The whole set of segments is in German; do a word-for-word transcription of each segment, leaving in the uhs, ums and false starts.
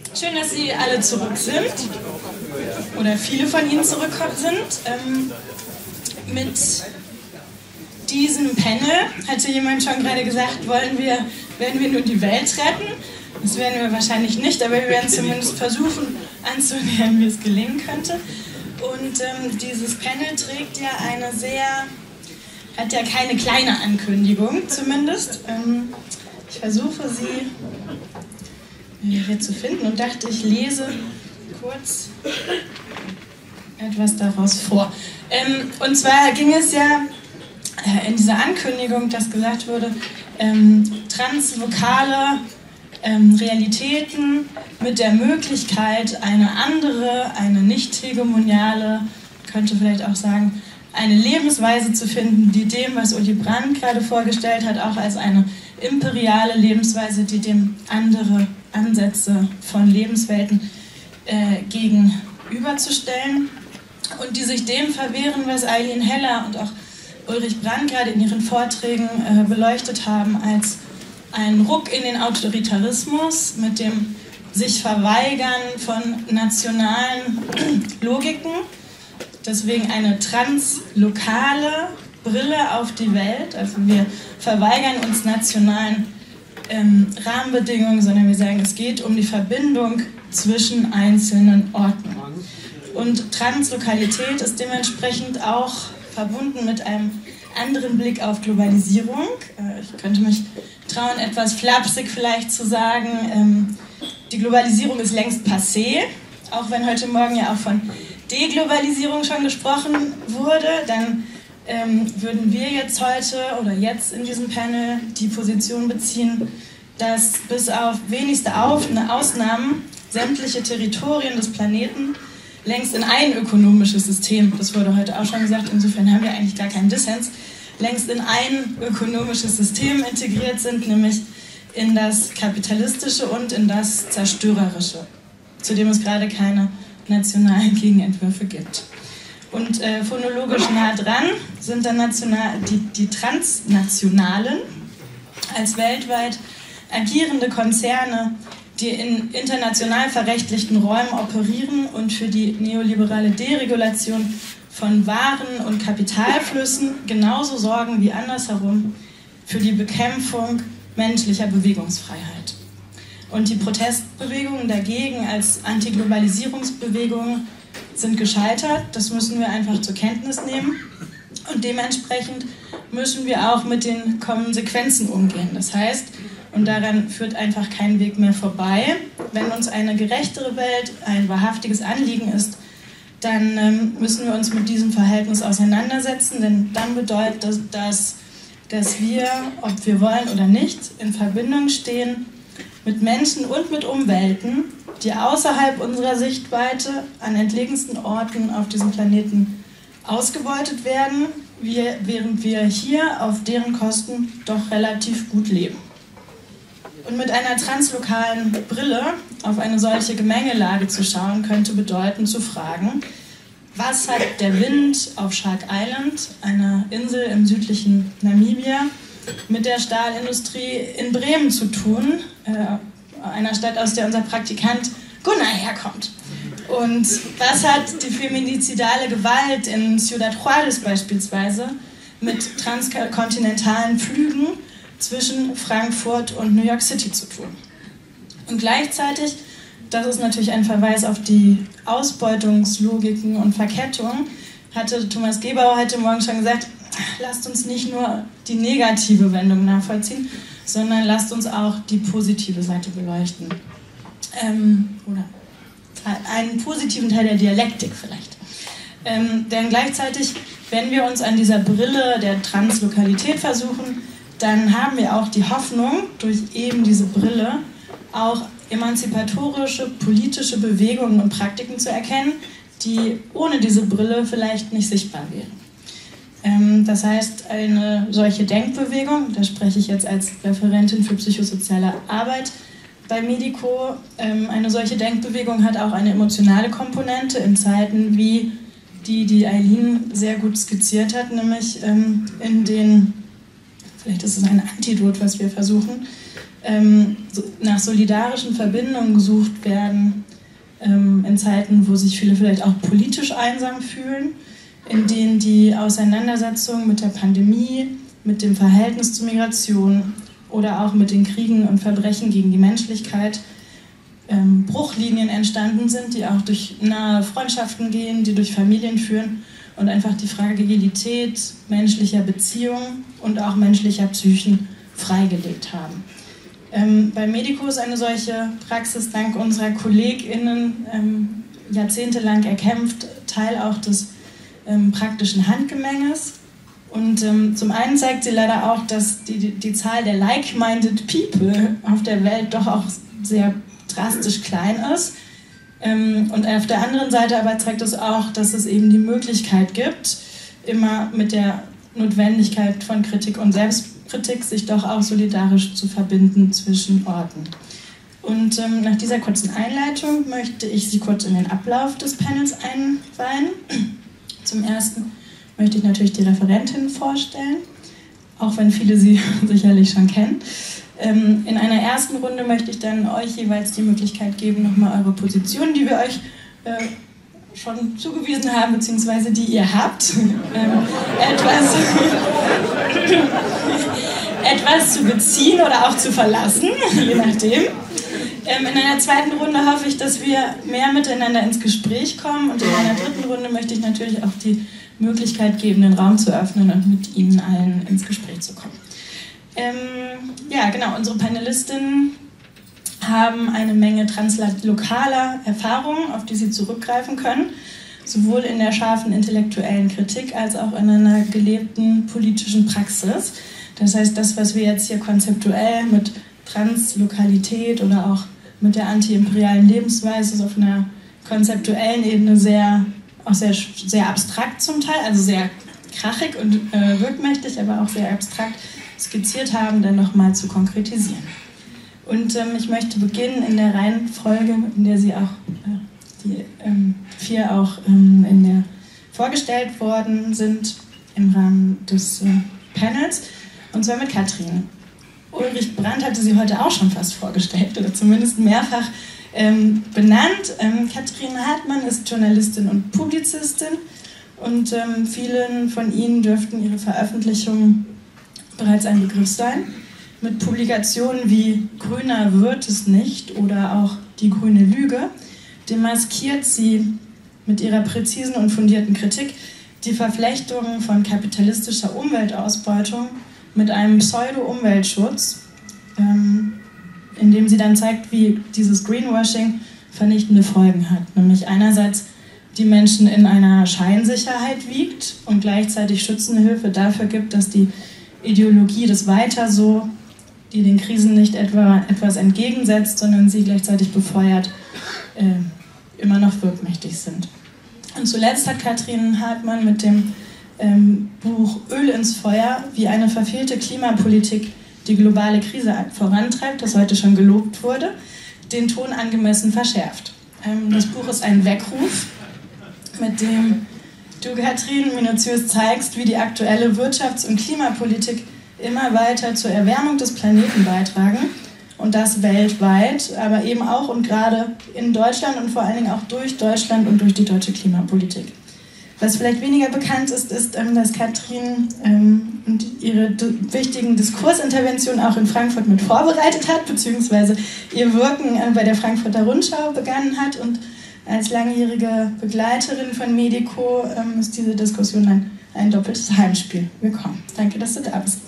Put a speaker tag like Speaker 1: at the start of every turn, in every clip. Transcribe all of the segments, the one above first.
Speaker 1: Schön, dass Sie alle zurück sind oder viele von Ihnen zurück sind. Ähm, mit diesem Panel, hatte jemand schon gerade gesagt, wollen wir, werden wir nun die Welt retten? Das werden wir wahrscheinlich nicht, aber wir werden zumindest versuchen anzunähern, wie es gelingen könnte. Und ähm, dieses Panel trägt ja eine sehr, hat ja keine kleine Ankündigung zumindest. Ähm, ich versuche sie hier zu finden und dachte, ich lese kurz etwas daraus vor. Ähm, und zwar ging es ja äh, in dieser Ankündigung, dass gesagt wurde, ähm, translokale ähm, Realitäten mit der Möglichkeit, eine andere, eine nicht hegemoniale, könnte vielleicht auch sagen, eine Lebensweise zu finden, die dem, was Uli Brandt gerade vorgestellt hat, auch als eine imperiale Lebensweise, die dem andere Ansätze von Lebenswelten äh, gegenüberzustellen und die sich dem verwehren, was Eileen Heller und auch Ulrich Brandt gerade in ihren Vorträgen äh, beleuchtet haben, als ein Ruck in den Autoritarismus mit dem sich Verweigern von nationalen Logiken, deswegen eine translokale Brille auf die Welt, also wir verweigern uns nationalen ähm, Rahmenbedingungen, sondern wir sagen, es geht um die Verbindung zwischen einzelnen Orten. Und Translokalität ist dementsprechend auch verbunden mit einem anderen Blick auf Globalisierung. Äh, ich könnte mich trauen, etwas flapsig vielleicht zu sagen, ähm, die Globalisierung ist längst passé, auch wenn heute Morgen ja auch von Deglobalisierung schon gesprochen wurde, dann ähm, würden wir jetzt heute oder jetzt in diesem Panel die Position beziehen, dass bis auf wenigste auf Ausnahmen sämtliche Territorien des Planeten längst in ein ökonomisches System, das wurde heute auch schon gesagt, insofern haben wir eigentlich gar keinen Dissens, längst in ein ökonomisches System integriert sind, nämlich in das kapitalistische und in das zerstörerische, zu dem es gerade keine nationalen Gegenentwürfe gibt. Und äh, phonologisch nah dran sind dann national, die, die Transnationalen als weltweit agierende Konzerne, die in international verrechtlichten Räumen operieren und für die neoliberale Deregulation von Waren- und Kapitalflüssen genauso sorgen wie andersherum für die Bekämpfung menschlicher Bewegungsfreiheit. Und die Protestbewegungen dagegen als Antiglobalisierungsbewegungen sind gescheitert. Das müssen wir einfach zur Kenntnis nehmen. Und dementsprechend müssen wir auch mit den Konsequenzen umgehen. Das heißt, und daran führt einfach kein Weg mehr vorbei, wenn uns eine gerechtere Welt ein wahrhaftiges Anliegen ist, dann ähm, müssen wir uns mit diesem Verhältnis auseinandersetzen, denn dann bedeutet das, dass, dass wir, ob wir wollen oder nicht, in Verbindung stehen mit Menschen und mit Umwelten, die außerhalb unserer Sichtweite an entlegensten Orten auf diesem Planeten ausgebeutet werden, wir, während wir hier auf deren Kosten doch relativ gut leben. Und mit einer translokalen Brille auf eine solche Gemengelage zu schauen, könnte bedeuten, zu fragen, was hat der Wind auf Shark Island, einer Insel im südlichen Namibia, mit der Stahlindustrie in Bremen zu tun, äh, einer Stadt, aus der unser Praktikant Gunnar herkommt. Und was hat die feminizidale Gewalt in Ciudad Juárez beispielsweise mit transkontinentalen Flügen zwischen Frankfurt und New York City zu tun? Und gleichzeitig, das ist natürlich ein Verweis auf die Ausbeutungslogiken und Verkettungen, hatte Thomas Gebauer heute Morgen schon gesagt, lasst uns nicht nur die negative Wendung nachvollziehen, sondern lasst uns auch die positive Seite beleuchten. Ähm, oder einen positiven Teil der Dialektik vielleicht. Ähm, denn gleichzeitig, wenn wir uns an dieser Brille der Translokalität versuchen, dann haben wir auch die Hoffnung, durch eben diese Brille auch emanzipatorische politische Bewegungen und Praktiken zu erkennen, die ohne diese Brille vielleicht nicht sichtbar wären. Ähm, das heißt, eine solche Denkbewegung, da spreche ich jetzt als Referentin für psychosoziale Arbeit bei Medico, ähm, eine solche Denkbewegung hat auch eine emotionale Komponente in Zeiten wie die, die Eileen sehr gut skizziert hat, nämlich ähm, in den, vielleicht ist es ein Antidot, was wir versuchen, ähm, so, nach solidarischen Verbindungen gesucht werden, ähm, in Zeiten, wo sich viele vielleicht auch politisch einsam fühlen, in denen die Auseinandersetzung mit der Pandemie, mit dem Verhältnis zur Migration oder auch mit den Kriegen und Verbrechen gegen die Menschlichkeit ähm, Bruchlinien entstanden sind, die auch durch nahe Freundschaften gehen, die durch Familien führen und einfach die Fragilität menschlicher Beziehungen und auch menschlicher Psychen freigelegt haben. Ähm, bei Medico ist eine solche Praxis dank unserer KollegInnen ähm, jahrzehntelang erkämpft, Teil auch des ähm, praktischen Handgemenges. Und ähm, zum einen zeigt sie leider auch, dass die, die, die Zahl der like-minded people auf der Welt doch auch sehr drastisch klein ist. Ähm, und auf der anderen Seite aber zeigt es auch, dass es eben die Möglichkeit gibt, immer mit der Notwendigkeit von Kritik und Selbstkritik sich doch auch solidarisch zu verbinden zwischen Orten. Und ähm, nach dieser kurzen Einleitung möchte ich Sie kurz in den Ablauf des Panels einweihen. Zum Ersten möchte ich natürlich die Referentin vorstellen, auch wenn viele sie sicherlich schon kennen. Ähm, in einer ersten Runde möchte ich dann euch jeweils die Möglichkeit geben, nochmal eure Position, die wir euch äh, schon zugewiesen haben, beziehungsweise die ihr habt, ähm, etwas, etwas zu beziehen oder auch zu verlassen, je nachdem. Ähm, in einer zweiten Runde hoffe ich, dass wir mehr miteinander ins Gespräch kommen, und in einer dritten Runde möchte ich natürlich auch die Möglichkeit geben, den Raum zu öffnen und mit Ihnen allen ins Gespräch zu kommen. Ähm, ja, genau, unsere Panelistinnen haben eine Menge translokaler Erfahrungen, auf die sie zurückgreifen können, sowohl in der scharfen intellektuellen Kritik als auch in einer gelebten politischen Praxis. Das heißt, das, was wir jetzt hier konzeptuell mit Translokalität oder auch mit der antiimperialen Lebensweise ist auf einer konzeptuellen Ebene sehr, auch sehr, sehr abstrakt zum Teil, also sehr krachig und äh, wirkmächtig, aber auch sehr abstrakt skizziert haben, dann nochmal zu konkretisieren. Und ähm, ich möchte beginnen in der Reihenfolge, in der sie auch, äh, die ähm, vier auch ähm, in der vorgestellt worden sind im Rahmen des äh, Panels, und zwar mit Katrin. Ulrich Brandt hatte sie heute auch schon fast vorgestellt oder zumindest mehrfach ähm, benannt. Ähm, Katrin Hartmann ist Journalistin und Publizistin, und ähm, vielen von Ihnen dürften ihre Veröffentlichungen bereits ein Begriff sein. Mit Publikationen wie Grüner wird es nicht oder auch Die grüne Lüge demaskiert sie mit ihrer präzisen und fundierten Kritik die Verflechtungen von kapitalistischer Umweltausbeutung mit einem Pseudo-Umweltschutz, ähm, indem sie dann zeigt, wie dieses Greenwashing vernichtende Folgen hat. Nämlich einerseits die Menschen in einer Scheinsicherheit wiegt und gleichzeitig schützende Hilfe dafür gibt, dass die Ideologie des Weiter so, die den Krisen nicht etwa etwas entgegensetzt, sondern sie gleichzeitig befeuert, äh, immer noch wirkmächtig sind. Und zuletzt hat Katrin Hartmann mit dem ähm, Buch Öl ins Feuer, wie eine verfehlte Klimapolitik die globale Krise vorantreibt, das heute schon gelobt wurde, den Ton angemessen verschärft. Ähm, das Buch ist ein Weckruf, mit dem du, Katrin, minutiös zeigst, wie die aktuelle Wirtschafts- und Klimapolitik immer weiter zur Erwärmung des Planeten beitragen, und das weltweit, aber eben auch und gerade in Deutschland und vor allen Dingen auch durch Deutschland und durch die deutsche Klimapolitik. Was vielleicht weniger bekannt ist, ist, dass Katrin ähm, und ihre wichtigen Diskursinterventionen auch in Frankfurt mit vorbereitet hat, beziehungsweise ihr Wirken äh, bei der Frankfurter Rundschau begonnen hat, und als langjährige Begleiterin von Medico ähm, ist diese Diskussion ein, ein doppeltes Heimspiel. Willkommen. Danke, dass du da bist.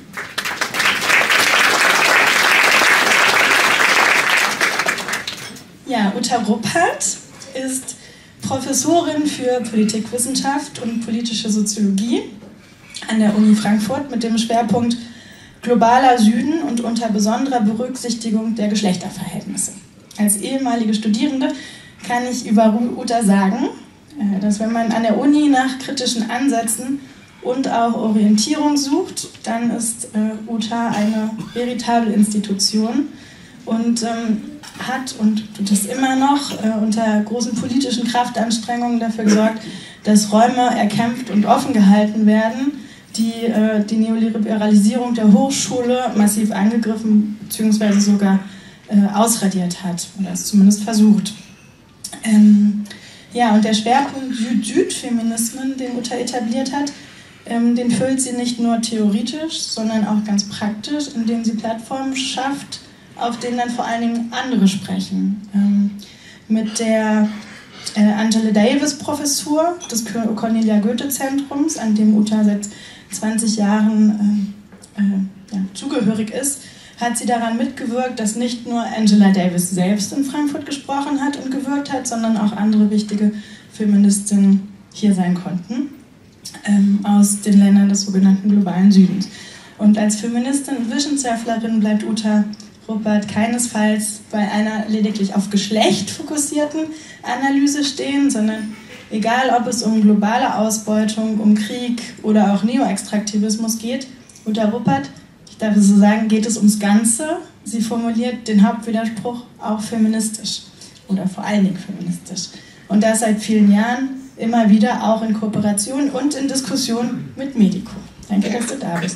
Speaker 1: Ja, Uta Ruppert ist Professorin für Politikwissenschaft und politische Soziologie an der Uni Frankfurt mit dem Schwerpunkt globaler Süden und unter besonderer Berücksichtigung der Geschlechterverhältnisse. Als ehemalige Studierende kann ich über Uta sagen, dass wenn man an der Uni nach kritischen Ansätzen und auch Orientierung sucht, dann ist äh, Uta eine veritable Institution und ähm, hat und tut es immer noch äh, unter großen politischen Kraftanstrengungen dafür gesorgt, dass Räume erkämpft und offen gehalten werden, die äh, die Neoliberalisierung der Hochschule massiv angegriffen beziehungsweise sogar äh, ausradiert hat oder es zumindest versucht. Ähm, ja, und der Schwerpunkt Süd-Süd-Feminismen, den Uta etabliert hat, ähm, den füllt sie nicht nur theoretisch, sondern auch ganz praktisch, indem sie Plattformen schafft, auf denen dann vor allen Dingen andere sprechen. Ähm, mit der äh, Angela Davis-Professur des Cornelia Goethe-Zentrums, an dem Uta seit zwanzig Jahren äh, äh, ja, zugehörig ist, hat sie daran mitgewirkt, dass nicht nur Angela Davis selbst in Frankfurt gesprochen hat und gewirkt hat, sondern auch andere wichtige Feministinnen hier sein konnten, ähm, aus den Ländern des sogenannten globalen Südens. Und als Feministin und Wissenschaftlerin bleibt Uta Ruppert keinesfalls bei einer lediglich auf Geschlecht fokussierten Analyse stehen, sondern egal, ob es um globale Ausbeutung, um Krieg oder auch Neoextraktivismus geht, Uta Ruppert, ich darf es so sagen, geht es ums Ganze. Sie formuliert den Hauptwiderspruch auch feministisch oder vor allen Dingen feministisch. Und das seit vielen Jahren, immer wieder auch in Kooperation und in Diskussion mit Medico. Danke, dass du da bist.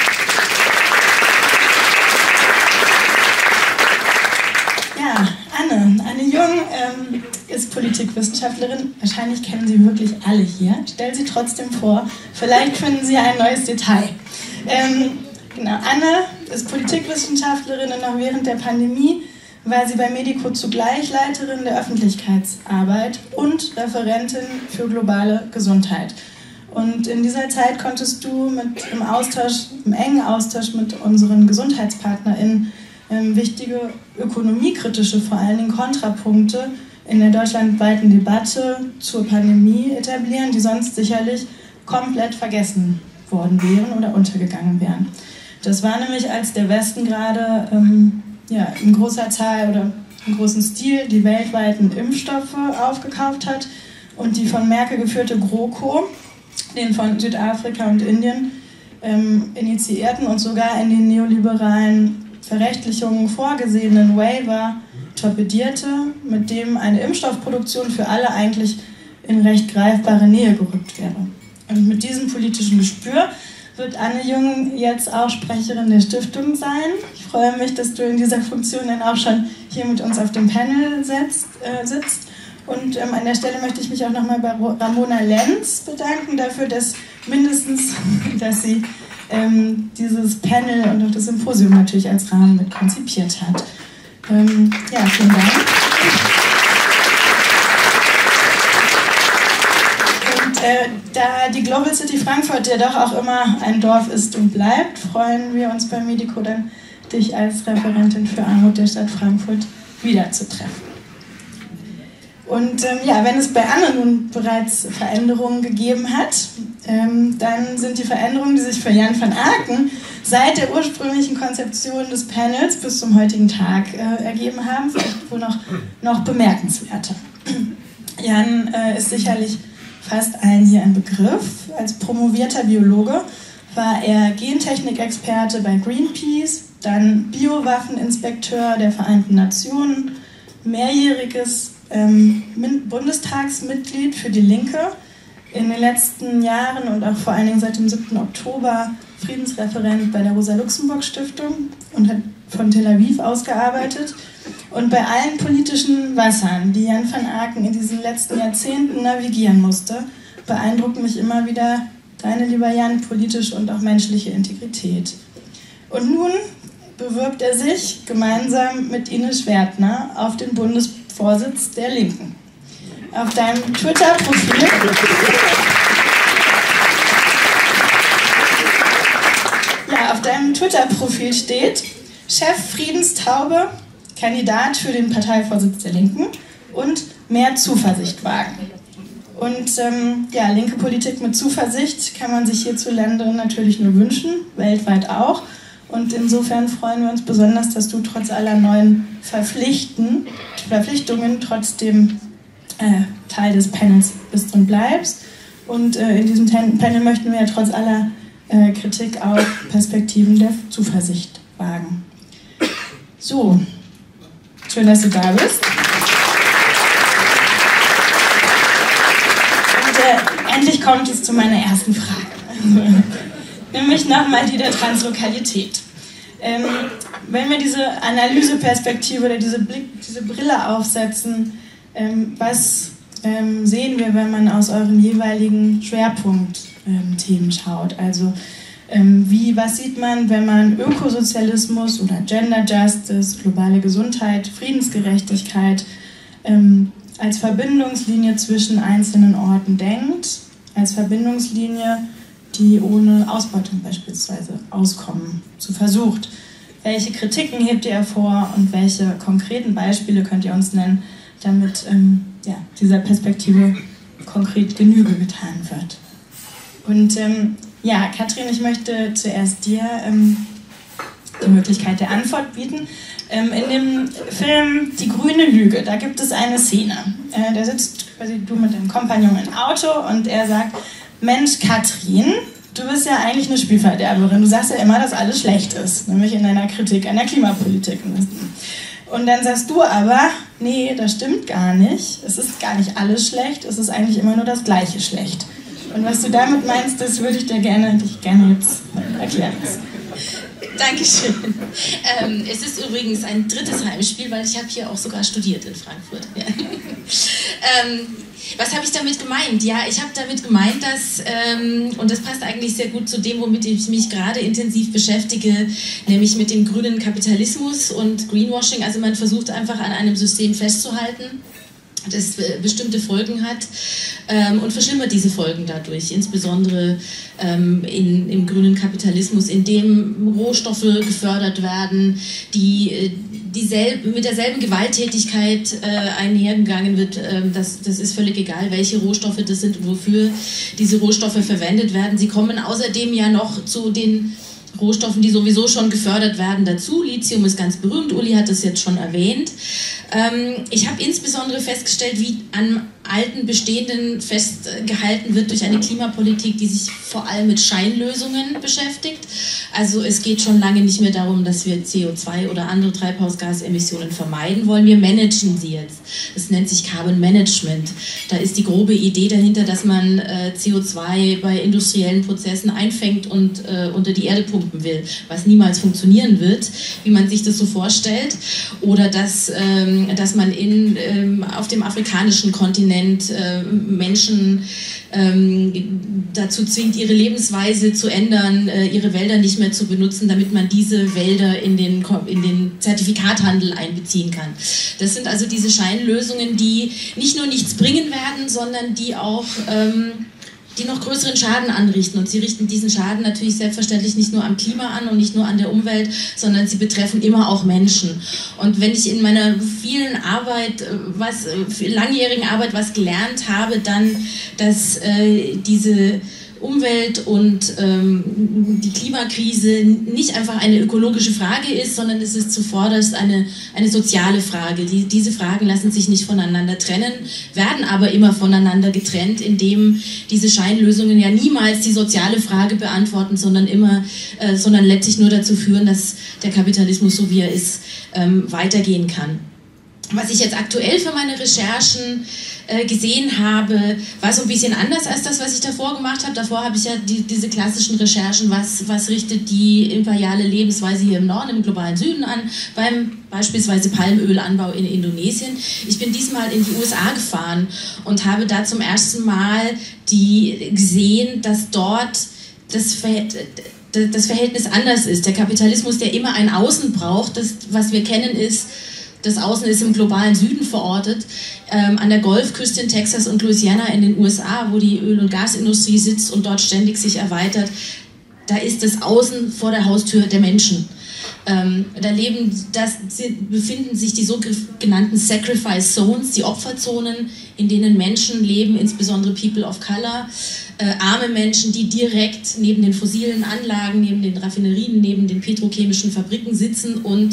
Speaker 1: Ja, Anne. Anne Jung ähm, ist Politikwissenschaftlerin. Wahrscheinlich kennen Sie wirklich alle hier. Stell sie trotzdem vor. Vielleicht finden Sie ein neues Detail. Ähm, genau, Anne ist Politikwissenschaftlerin und noch während der Pandemie war sie bei Medico zugleich Leiterin der Öffentlichkeitsarbeit und Referentin für globale Gesundheit. Und in dieser Zeit konntest du mit im Austausch, im engen Austausch mit unseren GesundheitspartnerInnen ähm, wichtige ökonomiekritische, vor allen Dingen Kontrapunkte in der deutschlandweiten Debatte zur Pandemie etablieren, die sonst sicherlich komplett vergessen worden wären oder untergegangen wären. Das war nämlich, als der Westen gerade ähm, ja, in großer Zahl oder im großen Stil die weltweiten Impfstoffe aufgekauft hat und die von Merkel geführte GroKo, den von Südafrika und Indien, ähm, initiierten und sogar in den neoliberalen Verrechtlichungen vorgesehenen Waiver torpedierte, mit dem eine Impfstoffproduktion für alle eigentlich in recht greifbare Nähe gerückt wäre. Und mit diesem politischen Gespür wird Anne Jung jetzt auch Sprecherin der Stiftung sein. Ich freue mich, dass du in dieser Funktion dann auch schon hier mit uns auf dem Panel setzt, äh, sitzt. Und ähm, an der Stelle möchte ich mich auch nochmal bei Ramona Lenz bedanken dafür, dass mindestens, dass sie ähm, dieses Panel und auch das Symposium natürlich als Rahmen mit konzipiert hat. Ähm, ja, vielen Dank. Äh, da die Global City Frankfurt ja doch auch immer ein Dorf ist und bleibt, freuen wir uns bei Medico dann, dich als Referentin für Armut der Stadt Frankfurt wiederzutreffen. Und ähm, ja, wenn es bei Anne nun bereits Veränderungen gegeben hat, ähm, dann sind die Veränderungen, die sich für Jan van Aken seit der ursprünglichen Konzeption des Panels bis zum heutigen Tag äh, ergeben haben, vielleicht wohl noch, noch bemerkenswerter. Jan äh, ist sicherlich fast allen hier ein Begriff. Als promovierter Biologe war er Gentechnikexperte bei Greenpeace, dann Biowaffeninspekteur der Vereinten Nationen, mehrjähriges ähm, Bundestagsmitglied für die Linke, in den letzten Jahren und auch vor allen Dingen seit dem siebten Oktober Friedensreferent bei der Rosa-Luxemburg-Stiftung und hat von Tel Aviv ausgearbeitet. Und bei allen politischen Wassern, die Jan van Aken in diesen letzten Jahrzehnten navigieren musste, beeindruckt mich immer wieder deine, lieber Jan, politische und auch menschliche Integrität. Und nun bewirbt er sich gemeinsam mit Ines Schwertner auf den Bundesvorsitz der Linken. Auf deinem Twitter-Profil ja, auf deinem Twitter-Profil steht: Chef Friedenstaube, Kandidat für den Parteivorsitz der Linken und mehr Zuversicht wagen. Und ähm, ja, linke Politik mit Zuversicht kann man sich hierzulande natürlich nur wünschen, weltweit auch. Und insofern freuen wir uns besonders, dass du trotz aller neuen Verpflichten, Verpflichtungen trotzdem äh, Teil des Panels bist und bleibst. Und äh, in diesem Panel möchten wir ja trotz aller äh, Kritik auch Perspektiven der Zuversicht wagen. So. Schön, dass du da bist. Und äh, endlich kommt es zu meiner ersten Frage. Also, nämlich nochmal die der Translokalität. Ähm, wenn wir diese Analyseperspektive oder diese, Blick, diese Brille aufsetzen, ähm, was ähm, sehen wir, wenn man aus euren jeweiligen Schwerpunktthemen ähm, schaut? Also ähm, wie, was sieht man, wenn man Ökosozialismus oder Gender Justice, globale Gesundheit, Friedensgerechtigkeit ähm, als Verbindungslinie zwischen einzelnen Orten denkt, als Verbindungslinie, die ohne Ausbeutung beispielsweise auskommen, zu versucht. Welche Kritiken hebt ihr hervor und welche konkreten Beispiele könnt ihr uns nennen, damit ähm, ja, dieser Perspektive konkret Genüge getan wird? Und ähm, ja, Katrin, ich möchte zuerst dir ähm, die Möglichkeit der Antwort bieten. Ähm, in dem Film Die grüne Lüge, da gibt es eine Szene. Äh, da sitzt quasi du mit deinem Kompagnon im Auto und er sagt: Mensch, Katrin, du bist ja eigentlich eine Spielverderberin. Du sagst ja immer, dass alles schlecht ist, nämlich in deiner Kritik an der Klimapolitik. Und dann sagst du aber, nee, das stimmt gar nicht. Es ist gar nicht alles schlecht, es ist eigentlich immer nur das Gleiche schlecht. Und was du damit meinst, das würde ich dir gerne, dich gerne jetzt erklären lassen.
Speaker 2: Dankeschön. Ähm, es ist übrigens ein drittes Heimspiel, weil ich habe hier auch sogar studiert in Frankfurt. Ja. ähm, was habe ich damit gemeint? Ja, ich habe damit gemeint, dass, ähm, und das passt eigentlich sehr gut zu dem, womit ich mich gerade intensiv beschäftige, nämlich mit dem grünen Kapitalismus und Greenwashing. Also man versucht einfach an einem System festzuhalten, das bestimmte Folgen hat ähm, und verschlimmert diese Folgen dadurch, insbesondere ähm, in, im grünen Kapitalismus, in dem Rohstoffe gefördert werden, die dieselbe, mit derselben Gewalttätigkeit äh, einhergegangen wird. Ähm, das, das ist völlig egal, welche Rohstoffe das sind und wofür diese Rohstoffe verwendet werden. Sie kommen außerdem ja noch zu den Rohstoffen, die sowieso schon gefördert werden, dazu. Lithium ist ganz berühmt, Uli hat das jetzt schon erwähnt. Ähm, ich habe insbesondere festgestellt, wie an alten Bestehenden festgehalten wird durch eine Klimapolitik, die sich vor allem mit Scheinlösungen beschäftigt. Also es geht schon lange nicht mehr darum, dass wir C O zwei oder andere Treibhausgasemissionen vermeiden wollen. Wir managen sie jetzt. Das nennt sich Carbon Management. Da ist die grobe Idee dahinter, dass man äh, C O zwei bei industriellen Prozessen einfängt und äh, unter die Erde pumpen will, was niemals funktionieren wird, wie man sich das so vorstellt. Oder dass, ähm, dass man in, ähm, auf dem afrikanischen Kontinent äh, Menschen ähm, dazu zwingt, ihre Lebensweise zu ändern, äh, ihre Wälder nicht mehr zu benutzen, damit man diese Wälder in den, in den Zertifikathandel einbeziehen kann. Das sind also diese Scheinlösungen, die nicht nur nichts bringen werden, sondern die auch ähm, die noch größeren Schaden anrichten. Und sie richten diesen Schaden natürlich selbstverständlich nicht nur am Klima an und nicht nur an der Umwelt, sondern sie betreffen immer auch Menschen. Und wenn ich in meiner vielen Arbeit, was, langjährigen Arbeit was gelernt habe, dann, dass äh, diese Umwelt und ähm, die Klimakrise nicht einfach eine ökologische Frage ist, sondern es ist zuvorderst eine, eine soziale Frage. Die, diese Fragen lassen sich nicht voneinander trennen, werden aber immer voneinander getrennt, indem diese Scheinlösungen ja niemals die soziale Frage beantworten, sondern immer, äh, sondern letztlich nur dazu führen, dass der Kapitalismus, so wie er ist, ähm, weitergehen kann. Was ich jetzt aktuell für meine Recherchen äh, gesehen habe, war so ein bisschen anders als das, was ich davor gemacht habe. Davor habe ich ja die, diese klassischen Recherchen, was, was richtet die imperiale Lebensweise hier im Norden, im globalen Süden an, beim beispielsweise Palmölanbau in Indonesien. Ich bin diesmal in die U S A gefahren und habe da zum ersten Mal die gesehen, dass dort das Verhältnis das Verhältnis anders ist. Der Kapitalismus, der immer ein Außen braucht, das, was wir kennen, ist, das Außen ist im globalen Süden verortet, ähm, an der Golfküste in Texas und Louisiana in den U S A, wo die Öl- und Gasindustrie sitzt und dort ständig sich erweitert. Da ist das Außen vor der Haustür der Menschen. Ähm, da leben, das befinden sich die sogenannten Sacrifice Zones, die Opferzonen, in denen Menschen leben, insbesondere People of Color, äh, arme Menschen, die direkt neben den fossilen Anlagen, neben den Raffinerien, neben den petrochemischen Fabriken sitzen und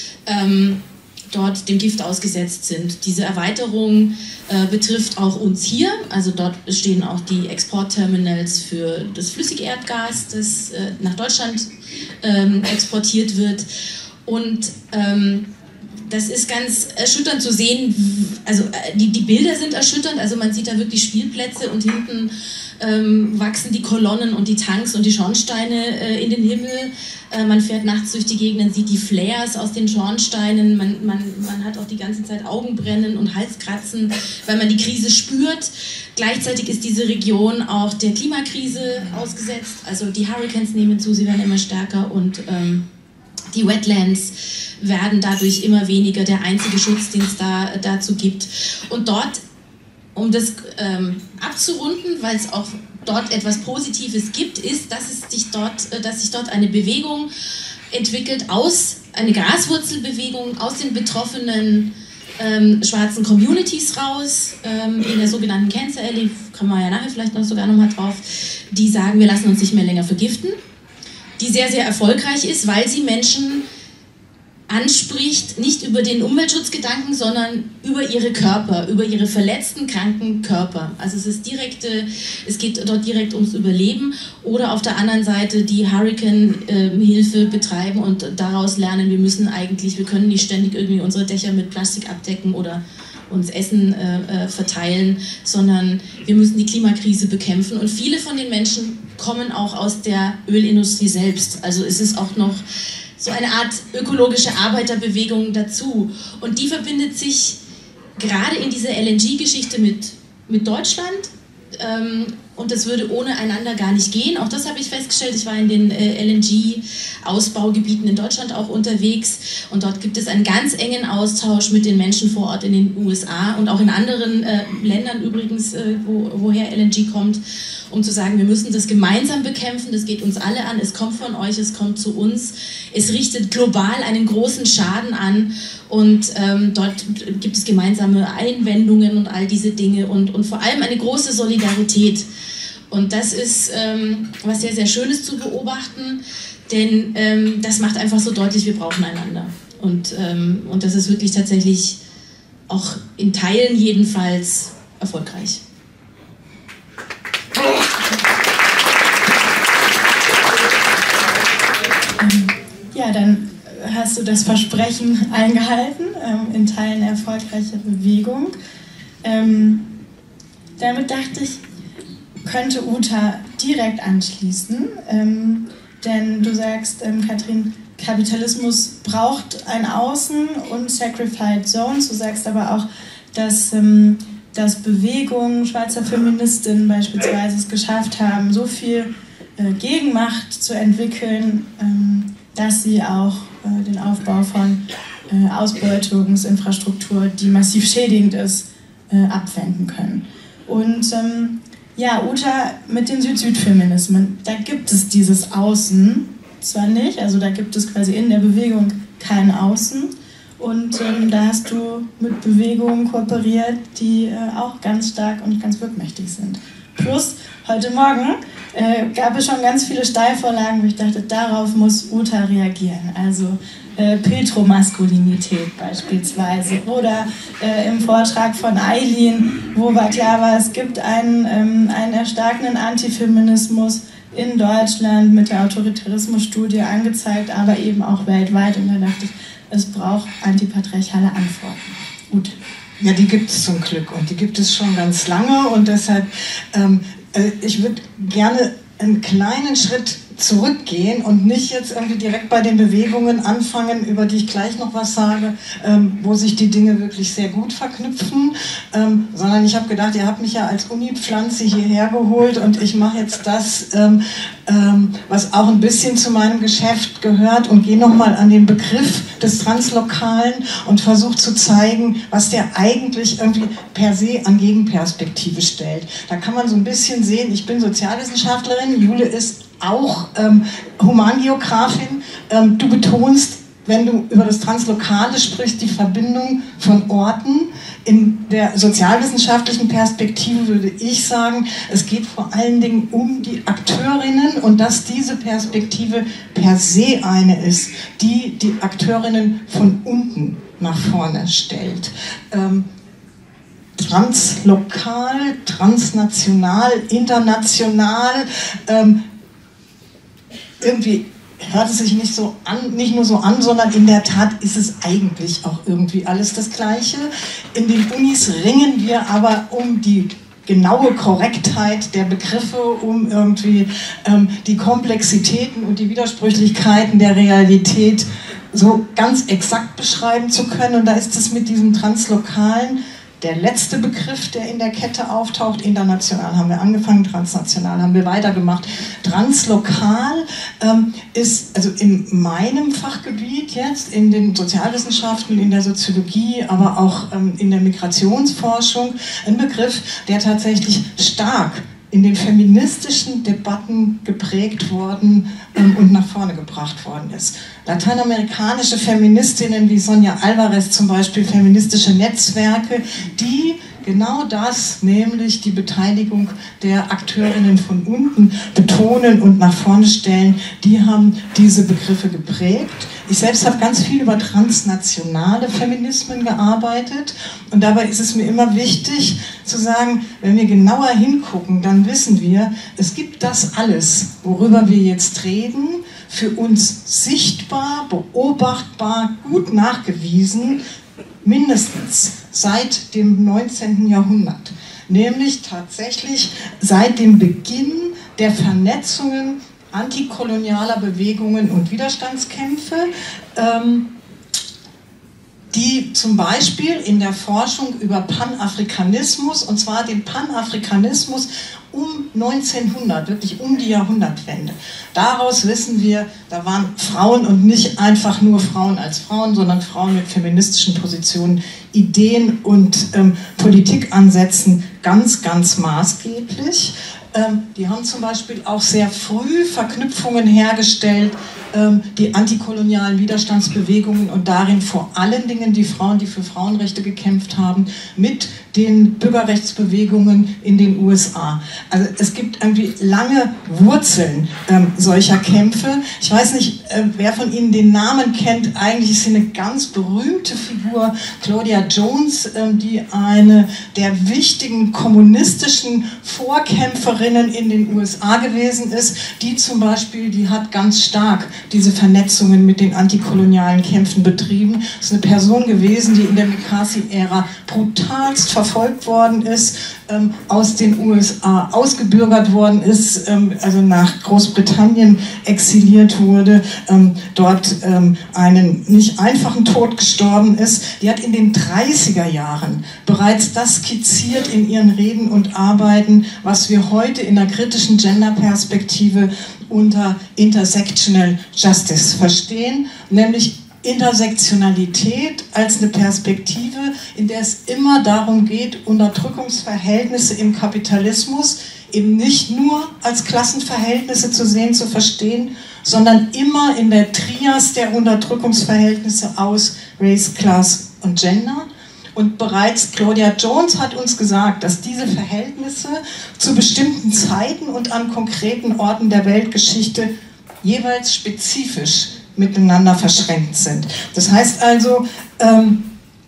Speaker 2: ähm, dort dem Gift ausgesetzt sind. Diese Erweiterung äh, betrifft auch uns hier, also dort stehen auch die Exportterminals für das Flüssigerdgas, das äh, nach Deutschland ähm, exportiert wird. Und ähm, das ist ganz erschütternd zu sehen, also die, die Bilder sind erschütternd, also man sieht da wirklich Spielplätze und hinten ähm, wachsen die Kolonnen und die Tanks und die Schornsteine äh, in den Himmel. Äh, man fährt nachts durch die Gegend, man sieht die Flares aus den Schornsteinen, man, man, man hat auch die ganze Zeit Augenbrennen und Halskratzen, weil man die Krise spürt. Gleichzeitig ist diese Region auch der Klimakrise ausgesetzt, also die Hurricanes nehmen zu, sie werden immer stärker und ähm, die Wetlands werden dadurch immer weniger, der einzige Schutz, den es da, dazu gibt. Und dort, um das ähm, abzurunden, weil es auch dort etwas Positives gibt, ist, dass, es sich dort, dass sich dort eine Bewegung entwickelt, aus, eine Graswurzelbewegung aus den betroffenen ähm, schwarzen Communities raus, ähm, in der sogenannten Cancer Alley, kommen wir ja nachher vielleicht noch sogar nochmal drauf, die sagen, wir lassen uns nicht mehr länger vergiften, die sehr, sehr erfolgreich ist, weil sie Menschen anspricht, nicht über den Umweltschutzgedanken, sondern über ihre Körper, über ihre verletzten, kranken Körper. Also es ist direkte, es geht dort direkt ums Überleben oder auf der anderen Seite die Hurricane-Hilfe betreiben und daraus lernen, wir müssen eigentlich, wir können nicht ständig irgendwie unsere Dächer mit Plastik abdecken oder uns Essen äh, verteilen, sondern wir müssen die Klimakrise bekämpfen. Und viele von den Menschen kommen auch aus der Ölindustrie selbst. Also es ist auch noch so eine Art ökologische Arbeiterbewegung dazu. Und die verbindet sich gerade in dieser L N G-Geschichte mit, mit Deutschland. Ähm, und das würde ohne einander gar nicht gehen. Auch das habe ich festgestellt. Ich war in den äh, L N G-Ausbaugebieten in Deutschland auch unterwegs. Und dort gibt es einen ganz engen Austausch mit den Menschen vor Ort in den U S A und auch in anderen äh, Ländern übrigens, äh, wo, woher L N G kommt, um zu sagen, wir müssen das gemeinsam bekämpfen. Das geht uns alle an. Es kommt von euch, es kommt zu uns. Es richtet global einen großen Schaden an. Und ähm, dort gibt es gemeinsame Einwendungen und all diese Dinge und, und vor allem eine große Solidarität. Und das ist ähm, was sehr, sehr Schönes zu beobachten, denn ähm, das macht einfach so deutlich, wir brauchen einander. Und, ähm, und das ist wirklich tatsächlich auch in Teilen jedenfalls erfolgreich.
Speaker 1: Ja, dann hast du das Versprechen eingehalten, ähm, in Teilen erfolgreiche Bewegung. Ähm, damit dachte ich, könnte Uta direkt anschließen, ähm, denn du sagst, ähm, Katrin, Kapitalismus braucht ein Außen und Sacrificed Zones. Du sagst aber auch, dass, ähm, dass Bewegungen schwarzer Feministinnen beispielsweise es geschafft haben, so viel äh, Gegenmacht zu entwickeln, ähm, dass sie auch äh, den Aufbau von äh, Ausbeutungsinfrastruktur, die massiv schädigend ist, äh, abwenden können. Und ähm, ja, Uta, mit den Süd-Süd-Feminismen, da gibt es dieses Außen zwar nicht, also da gibt es quasi in der Bewegung kein Außen. Und ähm, da hast du mit Bewegungen kooperiert, die äh, auch ganz stark und ganz wirkmächtig sind. Plus, heute Morgen äh, gab es schon ganz viele Steilvorlagen, wo ich dachte, darauf muss Uta reagieren. Also äh, Petromaskulinität beispielsweise. Oder äh, im Vortrag von Eileen, wo war klar war, es gibt einen, ähm, einen erstarkenden Antifeminismus in Deutschland mit der Autoritarismusstudie angezeigt, aber eben auch weltweit. Und da dachte ich, es braucht antipatriarchale Antworten. Gut.
Speaker 3: Ja, die gibt es zum Glück und die gibt es schon ganz lange und deshalb, ähm, äh, ich würde gerne einen kleinen Schritt zurückgehen und nicht jetzt irgendwie direkt bei den Bewegungen anfangen, über die ich gleich noch was sage, ähm, wo sich die Dinge wirklich sehr gut verknüpfen, ähm, sondern ich habe gedacht, ihr habt mich ja als Uni-Pflanze hierher geholt und ich mache jetzt das, ähm, ähm, was auch ein bisschen zu meinem Geschäft gehört und gehe nochmal an den Begriff des Translokalen und versuche zu zeigen, was der eigentlich irgendwie per se an Gegenperspektive stellt. Da kann man so ein bisschen sehen, ich bin Sozialwissenschaftlerin, Jule ist auch ähm, Humangeografin. Ähm, du betonst, wenn du über das Translokale sprichst, die Verbindung von Orten. In der sozialwissenschaftlichen Perspektive würde ich sagen, es geht vor allen Dingen um die Akteurinnen und dass diese Perspektive per se eine ist, die die Akteurinnen von unten nach vorne stellt. Ähm, translokal, transnational, international, ähm, irgendwie hört es sich nicht so an, nicht nur so an, sondern in der Tat ist es eigentlich auch irgendwie alles das Gleiche. In den Unis ringen wir aber um die genaue Korrektheit der Begriffe, um irgendwie ähm, die Komplexitäten und die Widersprüchlichkeiten der Realität so ganz exakt beschreiben zu können. Und da ist es mit diesem Translokalen der letzte Begriff, der in der Kette auftaucht. International haben wir angefangen, transnational haben wir weitergemacht. Translokal ähm, ist also in meinem Fachgebiet jetzt, in den Sozialwissenschaften, in der Soziologie, aber auch ähm, in der Migrationsforschung ein Begriff, der tatsächlich stark in den feministischen Debatten geprägt worden ähm, und nach vorne gebracht worden ist. Lateinamerikanische Feministinnen wie Sonja Alvarez zum Beispiel, feministische Netzwerke, die genau das, nämlich die Beteiligung der Akteurinnen von unten betonen und nach vorne stellen, die haben diese Begriffe geprägt. Ich selbst habe ganz viel über transnationale Feminismen gearbeitet und dabei ist es mir immer wichtig zu sagen, wenn wir genauer hingucken, dann wissen wir, es gibt das alles, worüber wir jetzt reden, für uns sichtbar, beobachtbar, gut nachgewiesen, mindestens seit dem neunzehnten Jahrhundert. Nämlich tatsächlich seit dem Beginn der Vernetzungen antikolonialer Bewegungen und Widerstandskämpfe, ähm, die zum Beispiel in der Forschung über Panafrikanismus, und zwar den Panafrikanismus um neunzehnhundert, wirklich um die Jahrhundertwende. Daraus wissen wir, da waren Frauen und nicht einfach nur Frauen als Frauen, sondern Frauen mit feministischen Positionen, Ideen und ähm, Politikansätzen ganz, ganz maßgeblich. Ähm, die haben zum Beispiel auch sehr früh Verknüpfungen hergestellt, ähm, die antikolonialen Widerstandsbewegungen und darin vor allen Dingen die Frauen, die für Frauenrechte gekämpft haben, mit den Bürgerrechtsbewegungen in den U S A. Also es gibt irgendwie lange Wurzeln ähm, solcher Kämpfe. Ich weiß nicht, äh, wer von Ihnen den Namen kennt. Eigentlich ist sie eine ganz berühmte Figur, Claudia Jones, ähm, die eine der wichtigen kommunistischen Vorkämpferinnen in den U S A gewesen ist. Die zum Beispiel, die hat ganz stark diese Vernetzungen mit den antikolonialen Kämpfen betrieben. Das ist eine Person gewesen, die in der McCarthy-Ära brutalst verfolgt worden ist, ähm, aus den U S A ausgebürgert worden ist, ähm, also nach Großbritannien exiliert wurde, ähm, dort ähm, einen nicht einfachen Tod gestorben ist. Die hat in den dreißiger Jahren bereits das skizziert in ihren Reden und Arbeiten, was wir heute in der kritischen Gender-Perspektive unter Intersectional Justice verstehen, nämlich Intersektionalität als eine Perspektive, in der es immer darum geht, Unterdrückungsverhältnisse im Kapitalismus eben nicht nur als Klassenverhältnisse zu sehen, zu verstehen, sondern immer in der Trias der Unterdrückungsverhältnisse aus Race, Class und Gender. Und bereits Claudia Jones hat uns gesagt, dass diese Verhältnisse zu bestimmten Zeiten und an konkreten Orten der Weltgeschichte jeweils spezifisch miteinander verschränkt sind. Das heißt also, ähm,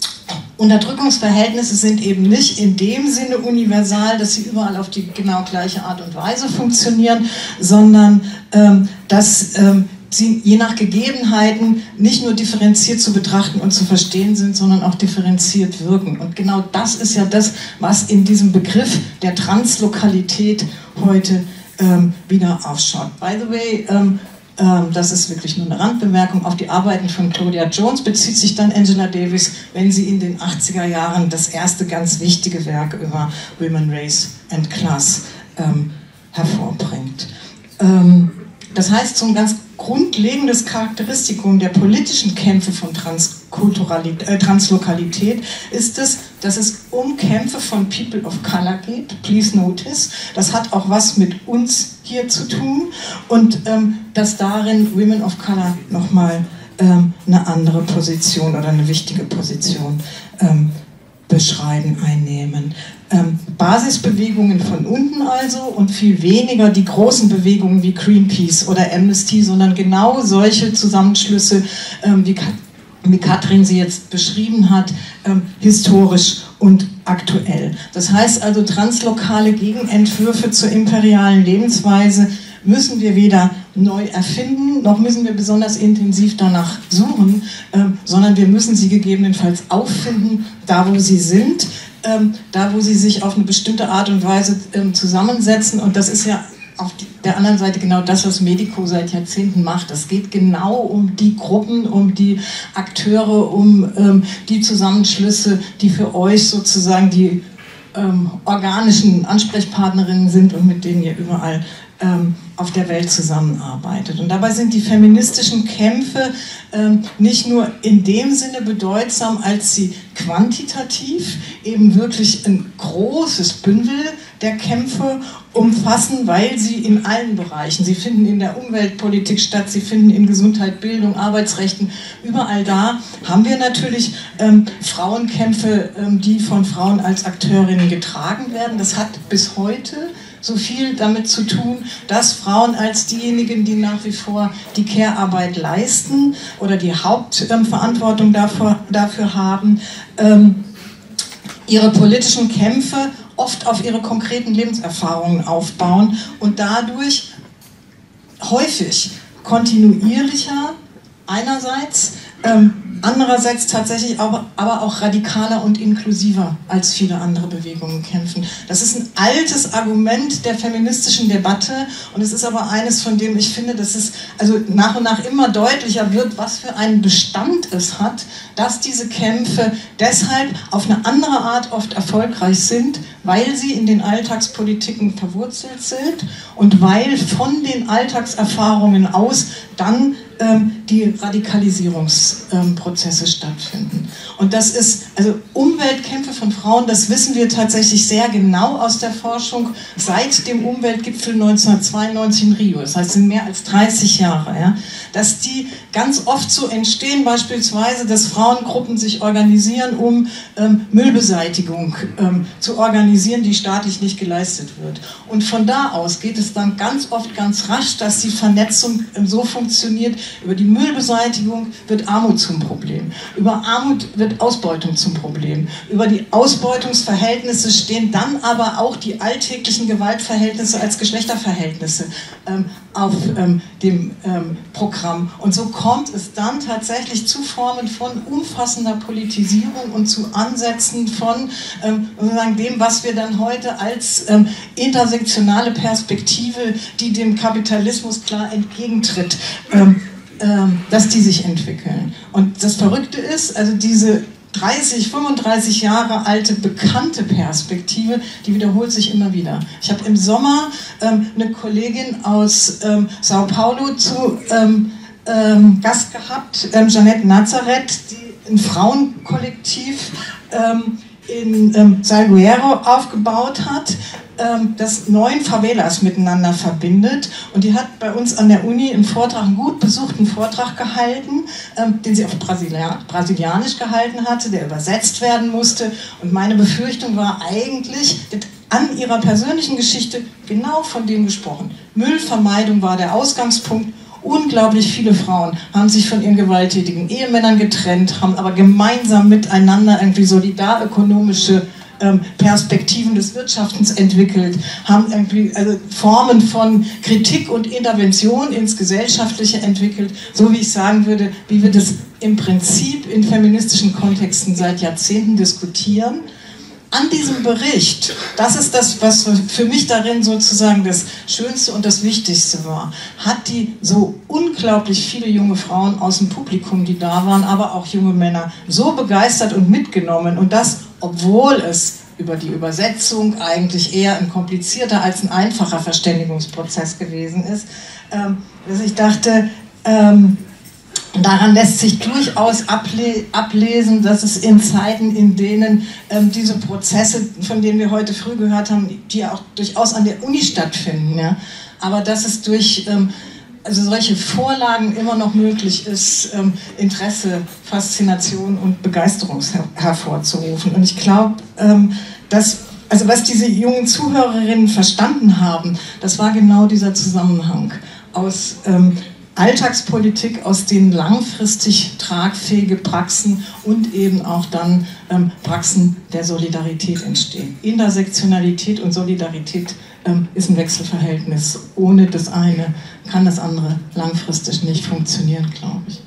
Speaker 3: Unterdrückungsverhältnisse sind eben nicht in dem Sinne universal, dass sie überall auf die genau gleiche Art und Weise funktionieren, sondern ähm, dass ähm, sie je nach Gegebenheiten nicht nur differenziert zu betrachten und zu verstehen sind, sondern auch differenziert wirken. Und genau das ist ja das, was in diesem Begriff der Translokalität heute ähm, wieder aufschaut. By the way, ähm, ähm, das ist wirklich nur eine Randbemerkung, auf die Arbeiten von Claudia Jones bezieht sich dann Angela Davis, wenn sie in den achtziger Jahren das erste ganz wichtige Werk über Women, Race and Class ähm, hervorbringt. Ähm, das heißt, so ein ganz grundlegendes Charakteristikum der politischen Kämpfe von Transkulturalität, äh, Translokalität ist es, dass es um Kämpfe von People of Color geht. Please notice. Das hat auch was mit uns hier zu tun und ähm, dass darin Women of Color nochmal ähm, eine andere Position oder eine wichtige Position ähm, beschreiben, einnehmen. Ähm, Basisbewegungen von unten also und viel weniger die großen Bewegungen wie Greenpeace oder Amnesty, sondern genau solche Zusammenschlüsse, ähm, wie, Kat wie Katrin sie jetzt beschrieben hat, ähm, historisch und aktuell. Das heißt also translokale Gegenentwürfe zur imperialen Lebensweise müssen wir weder neu erfinden, noch müssen wir besonders intensiv danach suchen, ähm, sondern wir müssen sie gegebenenfalls auffinden, da wo sie sind, ähm, da wo sie sich auf eine bestimmte Art und Weise ähm, zusammensetzen. Und das ist ja auf der anderen Seite genau das, was Medico seit Jahrzehnten macht. Es geht genau um die Gruppen, um die Akteure, um ähm, die Zusammenschlüsse, die für euch sozusagen die ähm, organischen Ansprechpartnerinnen sind und mit denen ihr überall ähm, auf der Welt zusammenarbeitet. Und dabei sind die feministischen Kämpfe ähm, nicht nur in dem Sinne bedeutsam, als sie quantitativ eben wirklich ein großes Bündel der Kämpfe umfassen, weil sie in allen Bereichen, sie finden in der Umweltpolitik statt, sie finden in Gesundheit, Bildung, Arbeitsrechten, überall da haben wir natürlich ähm, Frauenkämpfe, ähm, die von Frauen als Akteurinnen getragen werden. Das hat bis heute so viel damit zu tun, dass Frauen als diejenigen, die nach wie vor die Care-Arbeit leisten oder die Hauptverantwortung ähm, dafür, dafür haben, ähm, ihre politischen Kämpfe oft auf ihre konkreten Lebenserfahrungen aufbauen und dadurch häufig kontinuierlicher einerseits, ähm, andererseits tatsächlich aber, aber auch radikaler und inklusiver als viele andere Bewegungen kämpfen. Das ist ein altes Argument der feministischen Debatte und es ist aber eines, von dem ich finde, dass es also nach und nach immer deutlicher wird, was für einen Bestand es hat, dass diese Kämpfe deshalb auf eine andere Art oft erfolgreich sind, weil sie in den Alltagspolitiken verwurzelt sind und weil von den Alltagserfahrungen aus dann ähm, die Radikalisierungsprozesse ähm, stattfinden. Und das ist, also Umweltkämpfe von Frauen, das wissen wir tatsächlich sehr genau aus der Forschung seit dem Umweltgipfel neunzehnhundertzweiundneunzig in Rio, das heißt, es sind mehr als dreißig Jahre, ja, dass die ganz oft so entstehen, beispielsweise, dass Frauengruppen sich organisieren, um ähm, Müllbeseitigung ähm, zu organisieren, die staatlich nicht geleistet wird. Und von da aus geht es dann ganz oft ganz rasch, dass die Vernetzung ähm, so funktioniert, über die Müllbeseitigung wird Armut zum Problem, über Armut wird Ausbeutung zum Problem, über die Ausbeutungsverhältnisse stehen dann aber auch die alltäglichen Gewaltverhältnisse als Geschlechterverhältnisse ähm, auf ähm, dem ähm, Programm. Und so kommt es dann tatsächlich zu Formen von umfassender Politisierung und zu Ansätzen von ähm, sozusagen dem, was wir dann heute als ähm, intersektionale Perspektive, die dem Kapitalismus klar entgegentritt, ähm, ähm, dass die sich entwickeln. Und das Verrückte ist, also diese dreißig, fünfunddreißig Jahre alte bekannte Perspektive, die wiederholt sich immer wieder. Ich habe im Sommer ähm, eine Kollegin aus ähm, Sao Paulo zu ähm, ähm, Gast gehabt, ähm, Janette Nazareth, die ein Frauenkollektiv ähm, in ähm, Salgueiro aufgebaut hat, ähm, das neun Favelas miteinander verbindet. Und die hat bei uns an der Uni einen Vortrag, einen gut besuchten Vortrag gehalten, ähm, den sie auf Brasilia Brasilianisch gehalten hatte, der übersetzt werden musste. Und meine Befürchtung war eigentlich, an ihrer persönlichen Geschichte genau von dem gesprochen. Müllvermeidung war der Ausgangspunkt. Unglaublich viele Frauen haben sich von ihren gewalttätigen Ehemännern getrennt, haben aber gemeinsam miteinander irgendwie solidarökonomische ähm, Perspektiven des Wirtschaftens entwickelt, haben irgendwie also Formen von Kritik und Intervention ins Gesellschaftliche entwickelt, so wie ich sagen würde, wie wir das im Prinzip in feministischen Kontexten seit Jahrzehnten diskutieren. An diesem Bericht, das ist das, was für mich darin sozusagen das Schönste und das Wichtigste war, hat die so unglaublich viele junge Frauen aus dem Publikum, die da waren, aber auch junge Männer, so begeistert und mitgenommen. Und das, obwohl es über die Übersetzung eigentlich eher ein komplizierter als ein einfacher Verständigungsprozess gewesen ist, ähm, dass ich dachte, ähm, daran lässt sich durchaus able ablesen, dass es in Zeiten, in denen ähm, diese Prozesse, von denen wir heute früh gehört haben, die ja auch durchaus an der Uni stattfinden, ja, aber dass es durch ähm, also solche Vorlagen immer noch möglich ist, ähm, Interesse, Faszination und Begeisterung her hervorzurufen. Und ich glaube, ähm, dass also was diese jungen Zuhörerinnen verstanden haben, das war genau dieser Zusammenhang aus ähm, Alltagspolitik, aus denen langfristig tragfähige Praxen und eben auch dann ähm, Praxen der Solidarität entstehen. Intersektionalität und Solidarität ähm, ist ein Wechselverhältnis. Ohne das eine kann das andere langfristig nicht funktionieren, glaube ich.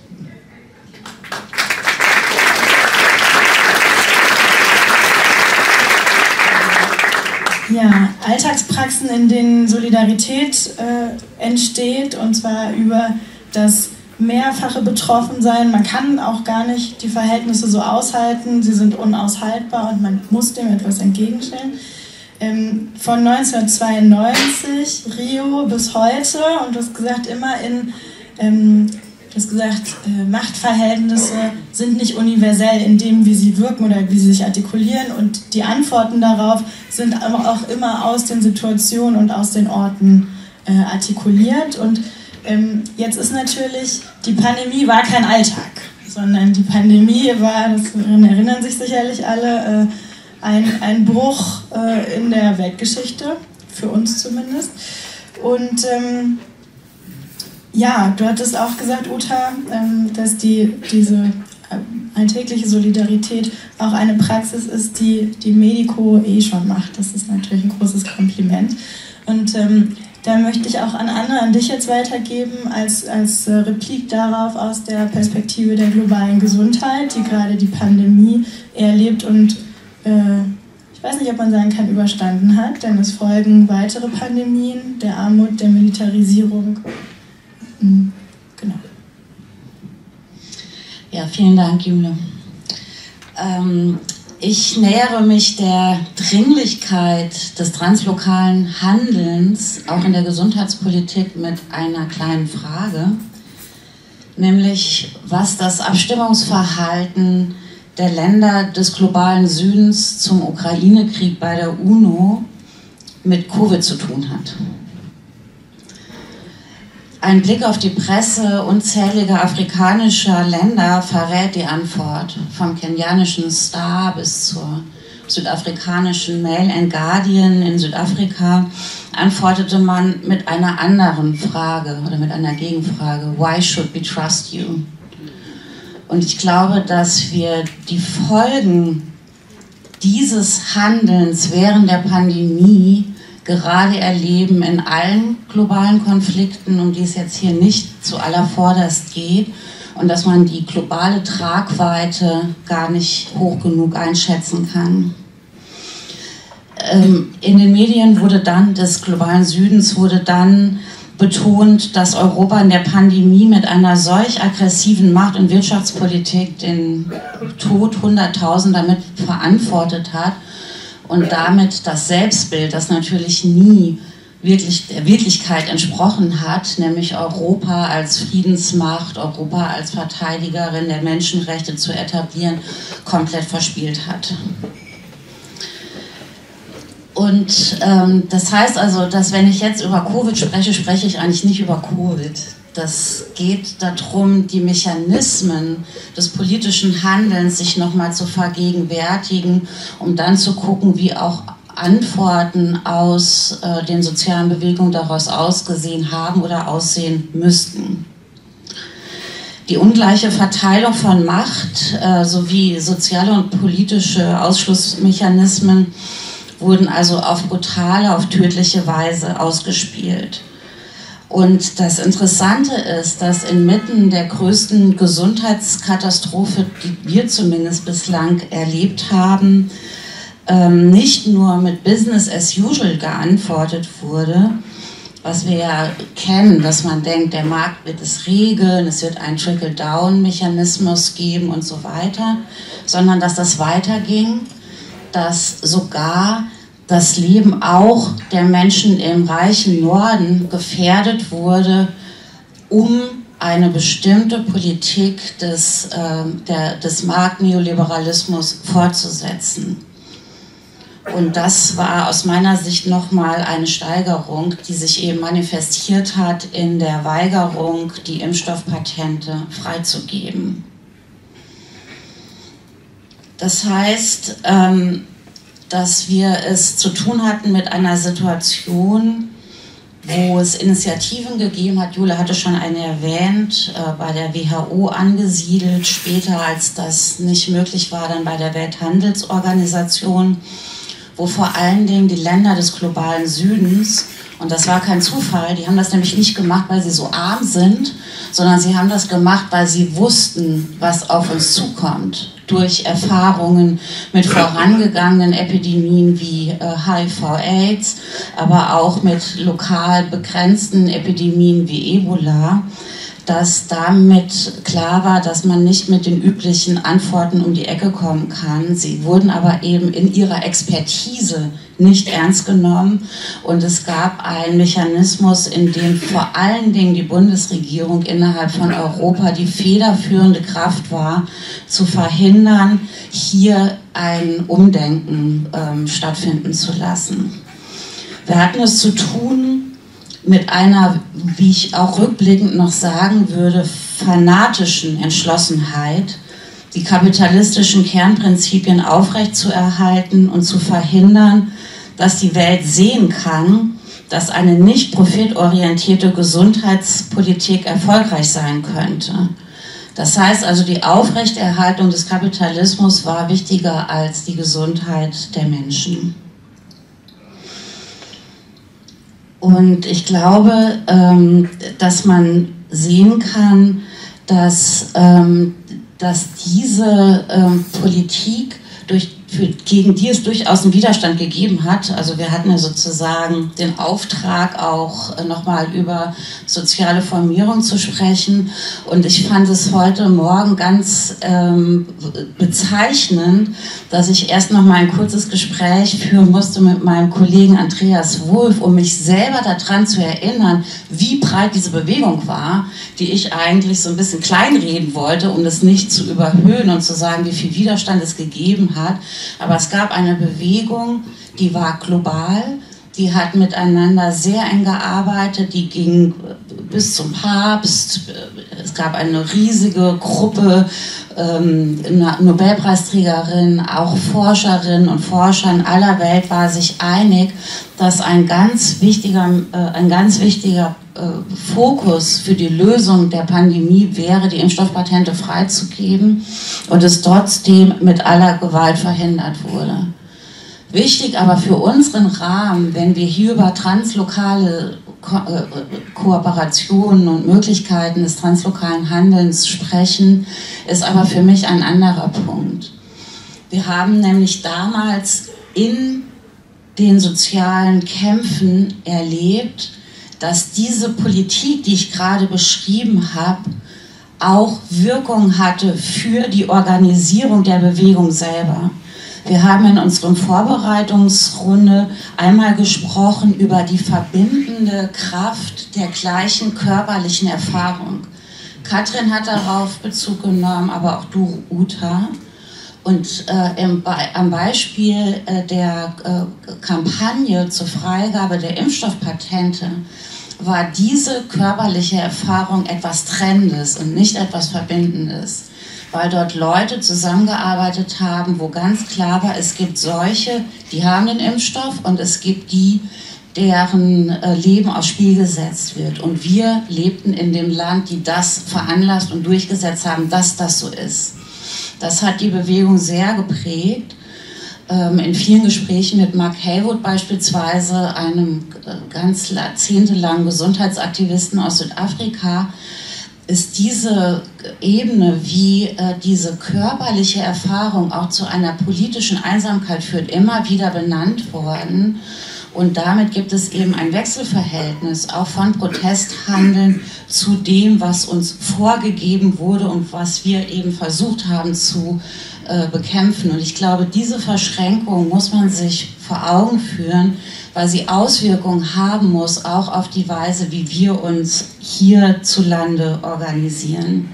Speaker 1: Ja, Alltagspraxen, in denen Solidarität äh, entsteht, und zwar über das mehrfache Betroffensein. Man kann auch gar nicht die Verhältnisse so aushalten, sie sind unaushaltbar und man muss dem etwas entgegenstellen. Ähm, von neunzehnhundertzweiundneunzig, Rio bis heute, und du hast gesagt, immer in, ähm, du hast gesagt, äh, Machtverhältnisse sind nicht universell in dem, wie sie wirken oder wie sie sich artikulieren, und die Antworten darauf sind auch immer aus den Situationen und aus den Orten äh, artikuliert. Und ähm, jetzt ist natürlich, die Pandemie war kein Alltag, sondern die Pandemie war, das erinnern sich sicherlich alle, äh, ein, ein Bruch äh, in der Weltgeschichte, für uns zumindest. Und ähm, ja, du hattest auch gesagt, Uta, ähm, dass die, diese äh, alltägliche Solidarität auch eine Praxis ist, die die Medico eh schon macht. Das ist natürlich ein großes Kompliment. Und ähm, da möchte ich auch an Anne, an dich jetzt weitergeben, als, als äh, Replik darauf aus der Perspektive der globalen Gesundheit, die gerade die Pandemie erlebt und äh, ich weiß nicht, ob man sagen kann, überstanden hat, denn es folgen weitere Pandemien, der Armut, der Militarisierung. Mhm. Genau.
Speaker 4: Ja, vielen Dank, Jule. Ähm, Ich nähere mich der Dringlichkeit des translokalen Handelns auch in der Gesundheitspolitik mit einer kleinen Frage, nämlich was das Abstimmungsverhalten der Länder des globalen Südens zum Ukraine-Krieg bei der UNO mit Covid zu tun hat. Ein Blick auf die Presse unzähliger afrikanischer Länder verrät die Antwort. Vom kenianischen Star bis zur südafrikanischen Mail and Guardian in Südafrika antwortete man mit einer anderen Frage oder mit einer Gegenfrage. Why should we trust you? Und ich glaube, dass wir die Folgen dieses Handelns während der Pandemie gerade erleben in allen globalen Konflikten, um die es jetzt hier nicht zu allervorderst geht, und dass man die globale Tragweite gar nicht hoch genug einschätzen kann. Ähm, in den Medien wurde dann, des globalen Südens wurde dann betont, dass Europa in der Pandemie mit einer solch aggressiven Macht- und Wirtschaftspolitik den Tod Hunderttausender mit verantwortet hat, und damit das Selbstbild, das natürlich nie wirklich der Wirklichkeit entsprochen hat, nämlich Europa als Friedensmacht, Europa als Verteidigerin der Menschenrechte zu etablieren, komplett verspielt hat. Und ähm, das heißt also, dass wenn ich jetzt über Covid spreche, spreche ich eigentlich nicht über Covid. Das geht darum, die Mechanismen des politischen Handelns sich nochmal zu vergegenwärtigen, um dann zu gucken, wie auch Antworten aus äh, den sozialen Bewegungen daraus ausgesehen haben oder aussehen müssten. Die ungleiche Verteilung von Macht äh, sowie soziale und politische Ausschlussmechanismen wurden also auf brutale, auf tödliche Weise ausgespielt. Und das Interessante ist, dass inmitten der größten Gesundheitskatastrophe, die wir zumindest bislang erlebt haben, ähm, nicht nur mit Business as usual geantwortet wurde, was wir ja kennen, dass man denkt, der Markt wird es regeln, es wird einen Trickle-Down-Mechanismus geben und so weiter, sondern dass das weiterging, dass sogar das Leben auch der Menschen im reichen Norden gefährdet wurde, um eine bestimmte Politik des, äh, der, des Marktneoliberalismus fortzusetzen. Und das war aus meiner Sicht nochmal eine Steigerung, die sich eben manifestiert hat in der Weigerung, die Impfstoffpatente freizugeben. Das heißt, ähm, dass wir es zu tun hatten mit einer Situation, wo es Initiativen gegeben hat, Jule hatte schon eine erwähnt, äh, bei der W H O angesiedelt, später als das nicht möglich war, dann bei der Welthandelsorganisation, wo vor allen Dingen die Länder des globalen Südens, und das war kein Zufall, die haben das nämlich nicht gemacht, weil sie so arm sind, sondern sie haben das gemacht, weil sie wussten, was auf uns zukommt. Durch Erfahrungen mit vorangegangenen Epidemien wie äh, H I V AIDS, aber auch mit lokal begrenzten Epidemien wie Ebola, dass damit klar war, dass man nicht mit den üblichen Antworten um die Ecke kommen kann. Sie wurden aber eben in ihrer Expertise nicht ernst genommen und es gab einen Mechanismus, in dem vor allen Dingen die Bundesregierung innerhalb von Europa die federführende Kraft war, zu verhindern, hier ein Umdenken ähm, stattfinden zu lassen. Wir hatten es zu tun mit einer, wie ich auch rückblickend noch sagen würde, fanatischen Entschlossenheit, die kapitalistischen Kernprinzipien aufrechtzuerhalten und zu verhindern, dass die Welt sehen kann, dass eine nicht profitorientierte Gesundheitspolitik erfolgreich sein könnte. Das heißt also, die Aufrechterhaltung des Kapitalismus war wichtiger als die Gesundheit der Menschen. Und ich glaube, ähm, dass man sehen kann, dass, ähm, dass diese ähm, Politik, durch, für, gegen die es durchaus einen Widerstand gegeben hat, also wir hatten ja sozusagen den Auftrag auch äh, nochmal über soziale Formierung zu sprechen, und ich fand es heute Morgen ganz ähm, bezeichnend, dass ich erst noch mal ein kurzes Gespräch führen musste mit meinem Kollegen Andreas Wolf, um mich selber daran zu erinnern, wie breit diese Bewegung war, die ich eigentlich so ein bisschen kleinreden wollte, um das nicht zu überhöhen und zu sagen, wie viel Widerstand es gegeben hat. Aber es gab eine Bewegung, die war global, die hat miteinander sehr eng gearbeitet, die ging bis zum Papst. Es gab eine riesige Gruppe, ähm, Nobelpreisträgerinnen, auch Forscherinnen und Forscher in aller Welt war sich einig, dass ein ganz wichtiger, äh, ein ganz wichtiger äh, Fokus für die Lösung der Pandemie wäre, die Impfstoffpatente freizugeben, und es trotzdem mit aller Gewalt verhindert wurde. Wichtig aber für unseren Rahmen, wenn wir hier über translokale Ko äh, Kooperationen und Möglichkeiten des translokalen Handelns sprechen, ist aber für mich ein anderer Punkt. Wir haben nämlich damals in den sozialen Kämpfen erlebt, dass diese Politik, die ich gerade beschrieben habe, auch Wirkung hatte für die Organisierung der Bewegung selber. Wir haben in unserer Vorbereitungsrunde einmal gesprochen über die verbindende Kraft der gleichen körperlichen Erfahrung. Katrin hat darauf Bezug genommen, aber auch du, Uta. Und äh, im, am Beispiel äh, der äh, Kampagne zur Freigabe der Impfstoffpatente war diese körperliche Erfahrung etwas Trennendes und nicht etwas Verbindendes, weil dort Leute zusammengearbeitet haben, wo ganz klar war, es gibt solche, die haben den Impfstoff, und es gibt die, deren äh, Leben aufs Spiel gesetzt wird. Und wir lebten in dem Land, die das veranlasst und durchgesetzt haben, dass das so ist. Das hat die Bewegung sehr geprägt. Ähm, in vielen Gesprächen mit Mark Haywood beispielsweise, einem äh, ganz jahrzehntelangen Gesundheitsaktivisten aus Südafrika, ist diese Ebene, wie äh, diese körperliche Erfahrung auch zu einer politischen Einsamkeit führt, immer wieder benannt worden. Und damit gibt es eben ein Wechselverhältnis auch von Protesthandeln zu dem, was uns vorgegeben wurde und was wir eben versucht haben zu äh, bekämpfen. Und ich glaube, diese Verschränkung muss man sich vor Augen führen, weil sie Auswirkungen haben muss, auch auf die Weise, wie wir uns hierzulande organisieren.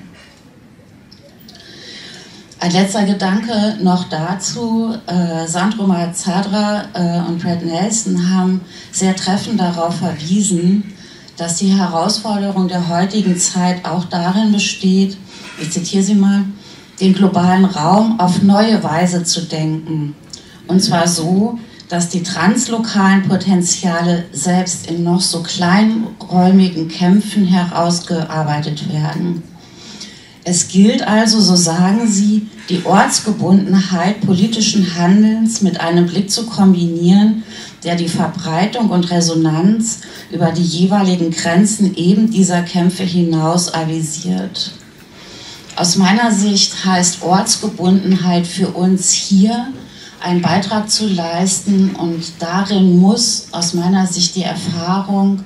Speaker 4: Ein letzter Gedanke noch dazu. Äh, Sandro Mazadra äh, und Brad Nelson haben sehr treffend darauf verwiesen, dass die Herausforderung der heutigen Zeit auch darin besteht, ich zitiere sie mal, den globalen Raum auf neue Weise zu denken. Und zwar so, dass die translokalen Potenziale selbst in noch so kleinräumigen Kämpfen herausgearbeitet werden. Es gilt also, so sagen sie, die Ortsgebundenheit politischen Handelns mit einem Blick zu kombinieren, der die Verbreitung und Resonanz über die jeweiligen Grenzen eben dieser Kämpfe hinaus avisiert. Aus meiner Sicht heißt Ortsgebundenheit für uns hier, einen Beitrag zu leisten, und darin muss aus meiner Sicht die Erfahrung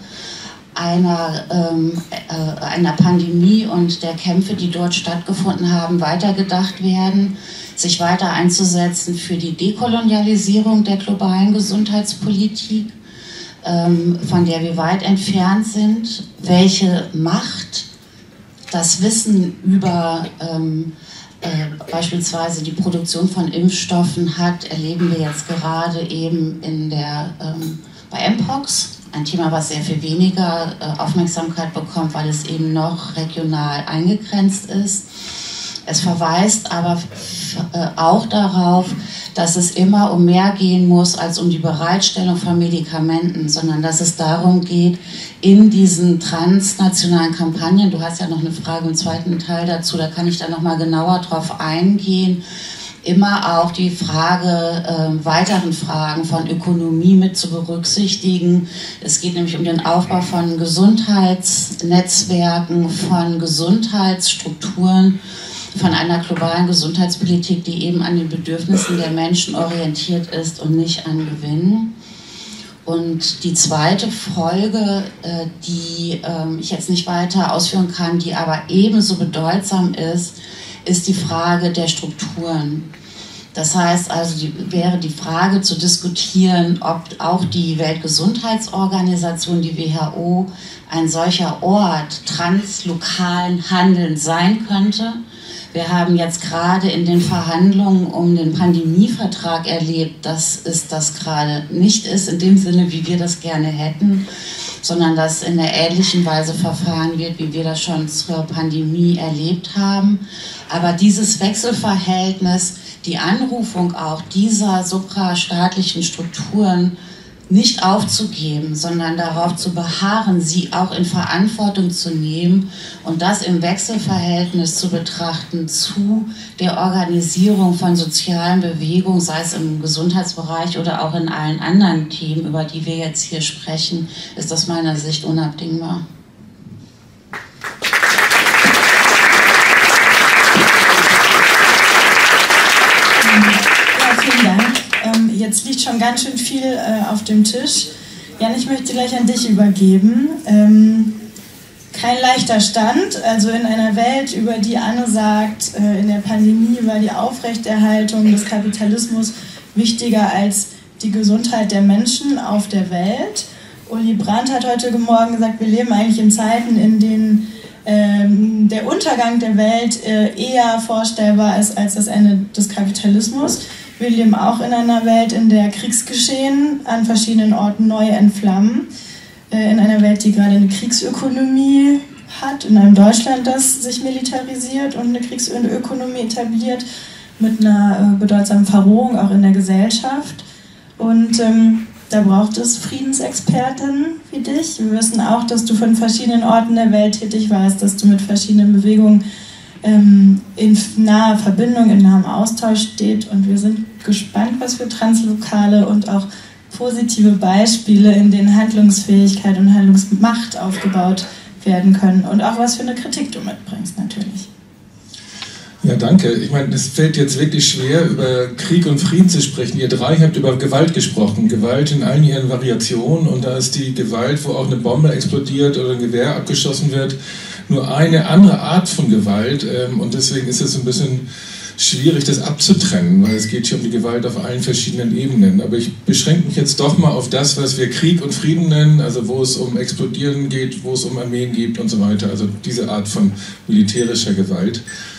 Speaker 4: einer, ähm, äh, einer Pandemie und der Kämpfe, die dort stattgefunden haben, weitergedacht werden, sich weiter einzusetzen für die Dekolonialisierung der globalen Gesundheitspolitik, ähm, von der wir weit entfernt sind, welche Macht das Wissen über ähm, äh, beispielsweise die Produktion von Impfstoffen hat, erleben wir jetzt gerade eben in der, ähm, bei Mpox. Ein Thema, was sehr viel weniger äh, Aufmerksamkeit bekommt, weil es eben noch regional eingegrenzt ist. Es verweist aber äh, auch darauf, dass es immer um mehr gehen muss als um die Bereitstellung von Medikamenten, sondern dass es darum geht, in diesen transnationalen Kampagnen, du hast ja noch eine Frage im zweiten Teil dazu, da kann ich dann nochmal genauer drauf eingehen, immer auch die Frage, äh, weiteren Fragen von Ökonomie mit zu berücksichtigen. Es geht nämlich um den Aufbau von Gesundheitsnetzwerken, von Gesundheitsstrukturen, von einer globalen Gesundheitspolitik, die eben an den Bedürfnissen der Menschen orientiert ist und nicht an Gewinn. Und die zweite Folge, äh, die äh, ich jetzt nicht weiter ausführen kann, die aber ebenso bedeutsam ist, ist die Frage der Strukturen. Das heißt also, die, wäre die Frage zu diskutieren, ob auch die Weltgesundheitsorganisation, die W H O, ein solcher Ort translokalen Handelns sein könnte. Wir haben jetzt gerade in den Verhandlungen um den Pandemievertrag erlebt, dass es das gerade nicht ist, in dem Sinne, wie wir das gerne hätten, sondern dass in der ähnlichen Weise verfahren wird, wie wir das schon zur Pandemie erlebt haben. Aber dieses Wechselverhältnis, die Anrufung auch dieser suprastaatlichen Strukturen nicht aufzugeben, sondern darauf zu beharren, sie auch in Verantwortung zu nehmen und das im Wechselverhältnis zu betrachten zu der Organisierung von sozialen Bewegungen, sei es im Gesundheitsbereich oder auch in allen anderen Themen, über die wir jetzt hier sprechen, ist aus meiner Sicht unabdingbar.
Speaker 1: Ja, vielen Dank. Ähm, jetzt liegt schon ganz schön viel äh, auf dem Tisch. Jan, ich möchte gleich an dich übergeben. Ähm, kein leichter Stand, also in einer Welt, über die Anne sagt, äh, in der Pandemie war die Aufrechterhaltung des Kapitalismus wichtiger als die Gesundheit der Menschen auf der Welt. Uli Brandt hat heute Morgen gesagt, wir leben eigentlich in Zeiten, in denen ähm, der Untergang der Welt äh, eher vorstellbar ist als das Ende des Kapitalismus. Wir leben auch in einer Welt, in der Kriegsgeschehen an verschiedenen Orten neu entflammen. Äh, in einer Welt, die gerade eine Kriegsökonomie hat, in einem Deutschland, das sich militarisiert und eine Kriegsökonomie etabliert, mit einer äh, bedeutsamen Verrohung auch in der Gesellschaft. Und ähm, da braucht es Friedensexperten wie dich. Wir wissen auch, dass du von verschiedenen Orten der Welt tätig warst, dass du mit verschiedenen Bewegungen ähm, in naher Verbindung, in nahem Austausch steht. Und wir sind gespannt, was für translokale und auch positive Beispiele, in denen Handlungsfähigkeit und Handlungsmacht aufgebaut werden können. Und auch was für eine Kritik du mitbringst, natürlich.
Speaker 5: Ja, danke. Ich meine, es fällt jetzt wirklich schwer, über Krieg und Frieden zu sprechen. Ihr drei habt über Gewalt gesprochen. Gewalt in allen ihren Variationen. Und da ist die Gewalt, wo auch eine Bombe explodiert oder ein Gewehr abgeschossen wird, nur eine andere Art von Gewalt. Und deswegen ist es ein bisschen schwierig, das abzutrennen, weil es geht hier um die Gewalt auf allen verschiedenen Ebenen. Aber ich beschränke mich jetzt doch mal auf das, was wir Krieg und Frieden nennen, also wo es um Explodieren geht, wo es um Armeen geht und so weiter. Also diese Art von militärischer Gewalt.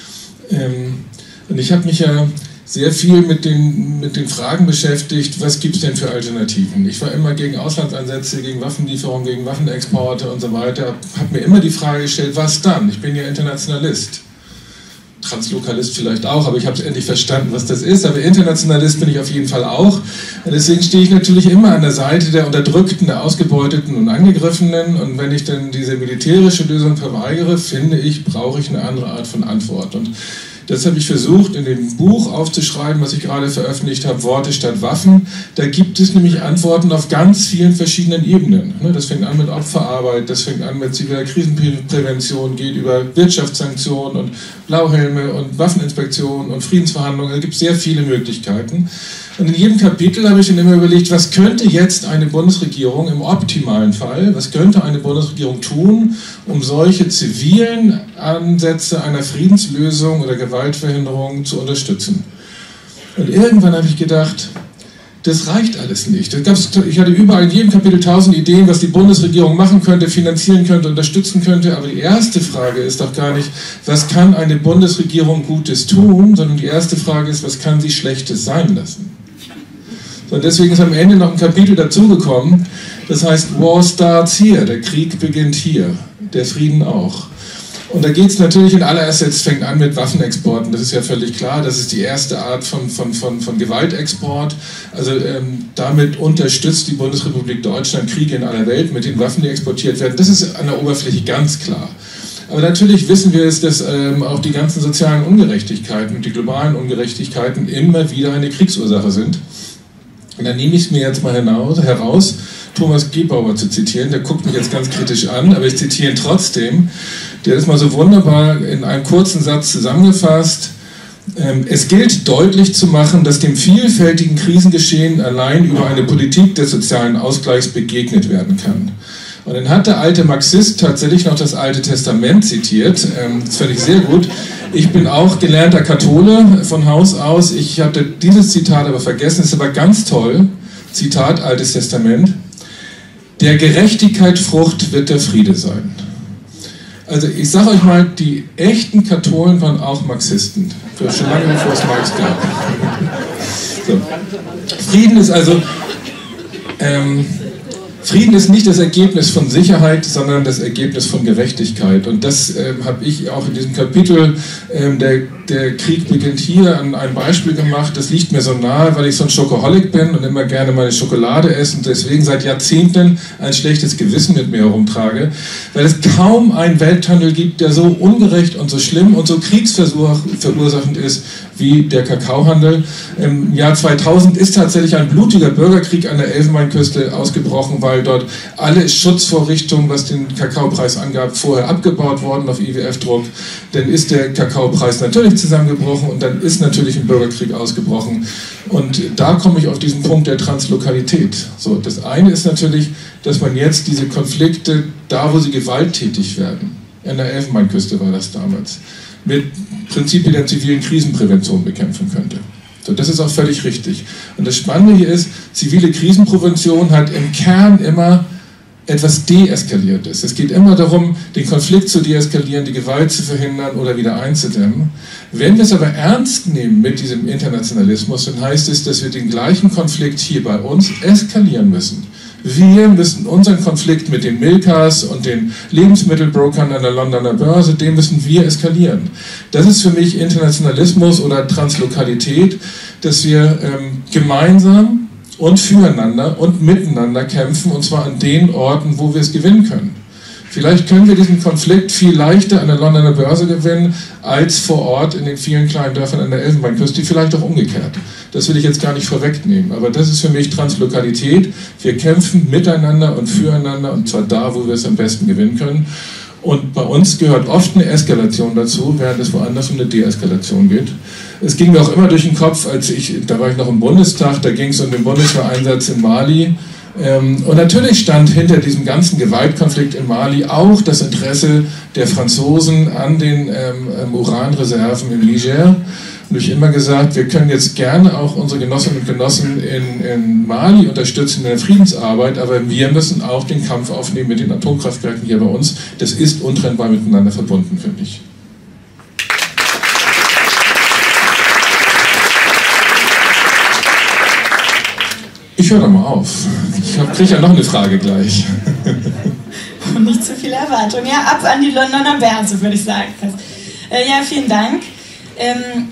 Speaker 5: Ähm, und ich habe mich ja sehr viel mit den, mit den Fragen beschäftigt, was gibt es denn für Alternativen? Ich war immer gegen Auslandseinsätze, gegen Waffenlieferungen, gegen Waffenexporte und so weiter, habe mir immer die Frage gestellt, was dann? Ich bin ja Internationalist. Translokalist vielleicht auch, aber ich habe es endlich verstanden, was das ist. Aber Internationalist bin ich auf jeden Fall auch. Und deswegen stehe ich natürlich immer an der Seite der Unterdrückten, der Ausgebeuteten und Angegriffenen. Und wenn ich dann diese militärische Lösung verweigere, finde ich, brauche ich eine andere Art von Antwort. Und das habe ich versucht, in dem Buch aufzuschreiben, was ich gerade veröffentlicht habe, Worte statt Waffen. Da gibt es nämlich Antworten auf ganz vielen verschiedenen Ebenen. Das fängt an mit Opferarbeit, das fängt an mit ziviler Krisenprävention, geht über Wirtschaftssanktionen und Blauhelme und Waffeninspektionen und Friedensverhandlungen. Da gibt es sehr viele Möglichkeiten. Und in jedem Kapitel habe ich dann immer überlegt, was könnte jetzt eine Bundesregierung im optimalen Fall, was könnte eine Bundesregierung tun, um solche zivilen Ansätze einer Friedenslösung oder Gewaltverhinderung zu unterstützen. Und irgendwann habe ich gedacht, das reicht alles nicht. Das gab's, ich hatte überall in jedem Kapitel tausend Ideen, was die Bundesregierung machen könnte, finanzieren könnte, unterstützen könnte. Aber die erste Frage ist doch gar nicht, was kann eine Bundesregierung Gutes tun, sondern die erste Frage ist, was kann sie Schlechtes sein lassen? Und deswegen ist am Ende noch ein Kapitel dazugekommen, das heißt War starts here, der Krieg beginnt hier, der Frieden auch. Und da geht es natürlich in allererster Linie, fängt an mit Waffenexporten, das ist ja völlig klar, das ist die erste Art von, von, von, von Gewaltexport. Also ähm, damit unterstützt die Bundesrepublik Deutschland Kriege in aller Welt mit den Waffen, die exportiert werden. Das ist an der Oberfläche ganz klar. Aber natürlich wissen wir es, dass ähm, auch die ganzen sozialen Ungerechtigkeiten und die globalen Ungerechtigkeiten immer wieder eine Kriegsursache sind. Und dann nehme ich es mir jetzt mal heraus, Thomas Gebauer zu zitieren, der guckt mich jetzt ganz kritisch an, aber ich zitiere ihn trotzdem. Der ist mal so wunderbar in einem kurzen Satz zusammengefasst. Ähm, es gilt deutlich zu machen, dass dem vielfältigen Krisengeschehen allein über eine Politik des sozialen Ausgleichs begegnet werden kann. Und dann hat der alte Marxist tatsächlich noch das Alte Testament zitiert, ähm, das fand ich sehr gut. Ich bin auch gelernter Kathole von Haus aus, ich hatte dieses Zitat aber vergessen, ist aber ganz toll, Zitat Altes Testament, der Gerechtigkeit Frucht wird der Friede sein. Also ich sage euch mal, die echten Katholen waren auch Marxisten, schon lange bevor es Marx gab. So. Frieden ist also... Ähm, Frieden ist nicht das Ergebnis von Sicherheit, sondern das Ergebnis von Gerechtigkeit. Und das ähm, habe ich auch in diesem Kapitel, ähm, der, der Krieg beginnt hier, an einem Beispiel gemacht. Das liegt mir so nahe, weil ich so ein Schokoholic bin und immer gerne meine Schokolade esse und deswegen seit Jahrzehnten ein schlechtes Gewissen mit mir herumtrage. Weil es kaum einen Welthandel gibt, der so ungerecht und so schlimm und so kriegsverursachend ist wie der Kakaohandel. Im Jahr zweitausend ist tatsächlich ein blutiger Bürgerkrieg an der Elfenbeinküste ausgebrochen, weil dort alle Schutzvorrichtungen, was den Kakaopreis angab, vorher abgebaut worden auf I W F-Druck. Dann ist der Kakaopreis natürlich zusammengebrochen und dann ist natürlich ein Bürgerkrieg ausgebrochen. Und da komme ich auf diesen Punkt der Translokalität. So, das eine ist natürlich, dass man jetzt diese Konflikte, da wo sie gewalttätig werden, an der Elfenbeinküste war das damals, mit Prinzipien der zivilen Krisenprävention bekämpfen könnte. So, das ist auch völlig richtig. Und das Spannende hier ist, zivile Krisenprävention hat im Kern immer etwas Deeskaliertes. Es geht immer darum, den Konflikt zu deeskalieren, die Gewalt zu verhindern oder wieder einzudämmen. Wenn wir es aber ernst nehmen mit diesem Internationalismus, dann heißt es, dass wir den gleichen Konflikt hier bei uns eskalieren müssen. Wir müssen unseren Konflikt mit den Milkas und den Lebensmittelbrokern an der Londoner Börse, den müssen wir eskalieren. Das ist für mich Internationalismus oder Translokalität, dass wir ähm, gemeinsam und füreinander und miteinander kämpfen, und zwar an den Orten, wo wir es gewinnen können. Vielleicht können wir diesen Konflikt viel leichter an der Londoner Börse gewinnen, als vor Ort in den vielen kleinen Dörfern an der Elfenbeinküste, vielleicht auch umgekehrt. Das will ich jetzt gar nicht vorwegnehmen, aber das ist für mich Translokalität. Wir kämpfen miteinander und füreinander, und zwar da, wo wir es am besten gewinnen können. Und bei uns gehört oft eine Eskalation dazu, während es woanders um eine Deeskalation geht. Es ging mir auch immer durch den Kopf, als ich, da war ich noch im Bundestag, da ging es um den Bundeswehreinsatz in Mali. Und natürlich stand hinter diesem ganzen Gewaltkonflikt in Mali auch das Interesse der Franzosen an den ähm, Uranreserven im Niger. Und ich habe immer gesagt, wir können jetzt gerne auch unsere Genossinnen und Genossen in, in Mali unterstützen in der Friedensarbeit, aber wir müssen auch den Kampf aufnehmen mit den Atomkraftwerken hier bei uns. Das ist untrennbar miteinander verbunden, finde ich. Ich höre doch mal auf. Ich kriege ja noch eine Frage gleich.
Speaker 1: Und nicht zu viel Erwartung. Ja, ab an die Londoner Börse, würde ich sagen. Äh, ja, vielen Dank. Ähm,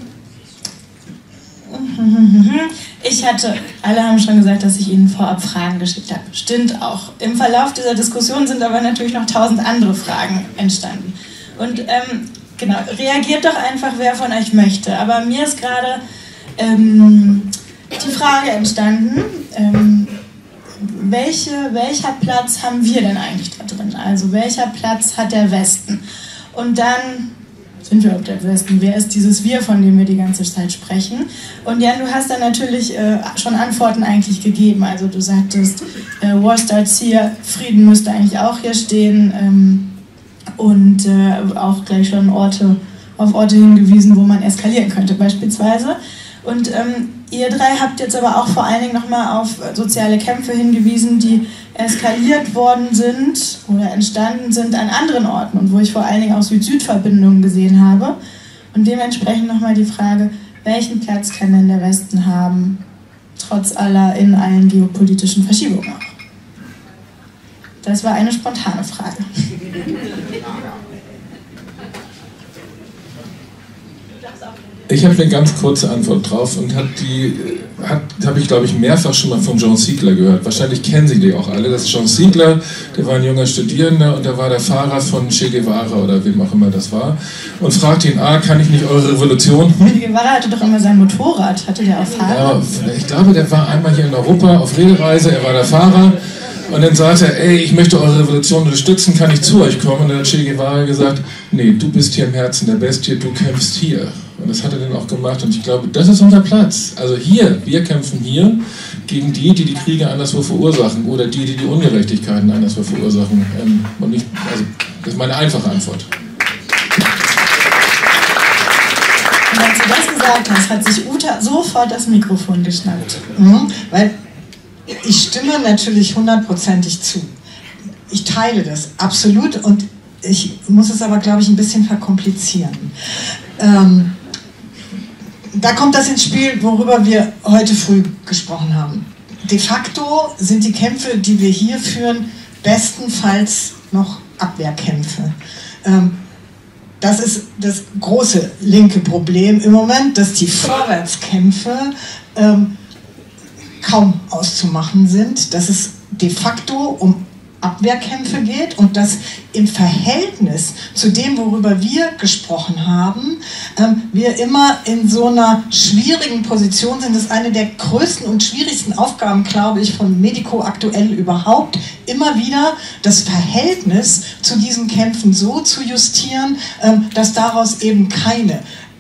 Speaker 1: ich hatte, alle haben schon gesagt, dass ich Ihnen vorab Fragen geschickt habe. Stimmt auch. Im Verlauf dieser Diskussion sind aber natürlich noch tausend andere Fragen entstanden. Und ähm, genau, reagiert doch einfach, wer von euch möchte. Aber mir ist gerade ähm, die Frage entstanden, ähm, welche, welcher Platz haben wir denn eigentlich da drin? Also welcher Platz hat der Westen? Und dann sind wir auf der Westen. Wer ist dieses Wir, von dem wir die ganze Zeit sprechen? Und Jan, du hast da natürlich äh, schon Antworten eigentlich gegeben. Also du sagtest, äh, War starts here, Frieden müsste eigentlich auch hier stehen ähm, und äh, auch gleich schon Orte, auf Orte hingewiesen, wo man eskalieren könnte beispielsweise. Und ähm, ihr drei habt jetzt aber auch vor allen Dingen nochmal auf soziale Kämpfe hingewiesen, die eskaliert worden sind oder entstanden sind an anderen Orten und wo ich vor allen Dingen auch Süd-Süd-Verbindungen gesehen habe. Und dementsprechend nochmal die Frage, welchen Platz kann denn der Westen haben, trotz aller in allen geopolitischen Verschiebungen auch? Das war eine spontane Frage.
Speaker 5: Ich habe eine ganz kurze Antwort drauf und hat die habe ich, glaube ich, mehrfach schon mal von John Siegler gehört. Wahrscheinlich kennen Sie die auch alle. Das ist John Siegler, der war ein junger Studierender und der war der Fahrer von Che Guevara oder wem auch immer das war und fragte ihn, ah, kann ich nicht eure Revolution?
Speaker 1: Che Guevara hatte doch immer sein Motorrad, hatte der auch Fahrer?
Speaker 5: Ja, ich glaube, der war einmal hier in Europa auf Redereise, er war der Fahrer. Und dann sagte er, ey, ich möchte eure Revolution unterstützen, kann ich zu euch kommen? Und dann hat Che Guevara gesagt, nee, du bist hier im Herzen der Bestie, du kämpfst hier. Und das hat er dann auch gemacht. Und ich glaube, das ist unser Platz. Also hier, wir kämpfen hier gegen die, die die Kriege anderswo verursachen oder die, die die Ungerechtigkeiten anderswo verursachen. Und nicht, also, das ist meine einfache Antwort.
Speaker 1: Und als du das gesagt hast, hat sich Uta sofort das Mikrofon geschnappt.
Speaker 3: Mhm, weil ich stimme natürlich hundertprozentig zu. Ich teile das absolut und ich muss es aber, glaube ich, ein bisschen verkomplizieren. Ähm, da kommt das ins Spiel, worüber wir heute früh gesprochen haben. De facto sind die Kämpfe, die wir hier führen, bestenfalls noch Abwehrkämpfe. Ähm, das ist das große linke Problem im Moment, dass die Vorwärtskämpfe ähm, kaum auszumachen sind, dass es de facto um Abwehrkämpfe geht und dass im Verhältnis zu dem, worüber wir gesprochen haben, ähm, wir immer in so einer schwierigen Position sind. Das ist eine der größten und schwierigsten Aufgaben, glaube ich, von Medico aktuell überhaupt, immer wieder das Verhältnis zu diesen Kämpfen so zu justieren, ähm, dass daraus eben keine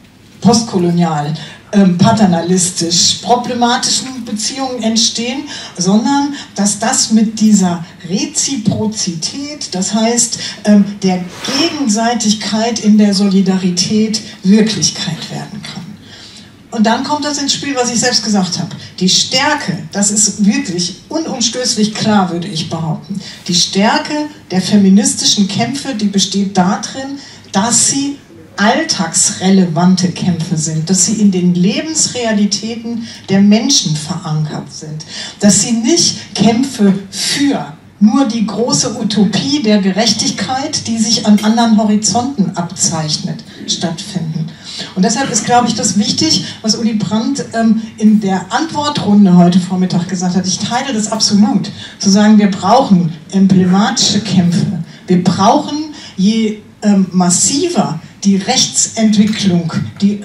Speaker 3: postkolonial paternalistisch problematischen Beziehungen entstehen, sondern dass das mit dieser Reziprozität, das heißt der Gegenseitigkeit in der Solidarität Wirklichkeit werden kann. Und dann kommt das ins Spiel, was ich selbst gesagt habe. Die Stärke, das ist wirklich unumstößlich klar, würde ich behaupten. Die Stärke der feministischen Kämpfe, die besteht darin, dass sie alltagsrelevante Kämpfe sind, dass sie in den Lebensrealitäten der Menschen verankert sind, dass sie nicht Kämpfe für nur die große Utopie der Gerechtigkeit, die sich an anderen Horizonten abzeichnet, stattfinden. Und deshalb ist, glaube ich, das wichtig, was Uli Brandt ähm, in der Antwortrunde heute Vormittag gesagt hat. Ich teile das absolut, zu sagen, wir brauchen emblematische Kämpfe. Wir brauchen, je ähm, massiver die Rechtsentwicklung, die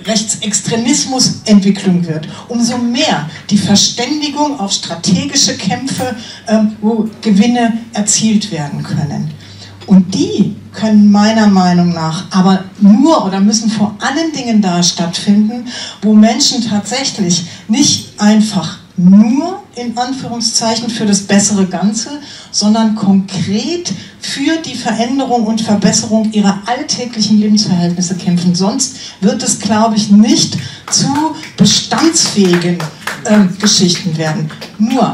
Speaker 3: Rechtsextremismusentwicklung wird, umso mehr die Verständigung auf strategische Kämpfe, ähm, wo Gewinne erzielt werden können. Und die können meiner Meinung nach aber nur oder müssen vor allen Dingen da stattfinden, wo Menschen tatsächlich nicht einfach nur in Anführungszeichen für das bessere Ganze, sondern konkret für die Veränderung und Verbesserung ihrer alltäglichen Lebensverhältnisse kämpfen. Sonst wird es, glaube ich, nicht zu bestandsfähigen äh, Geschichten werden. Nur,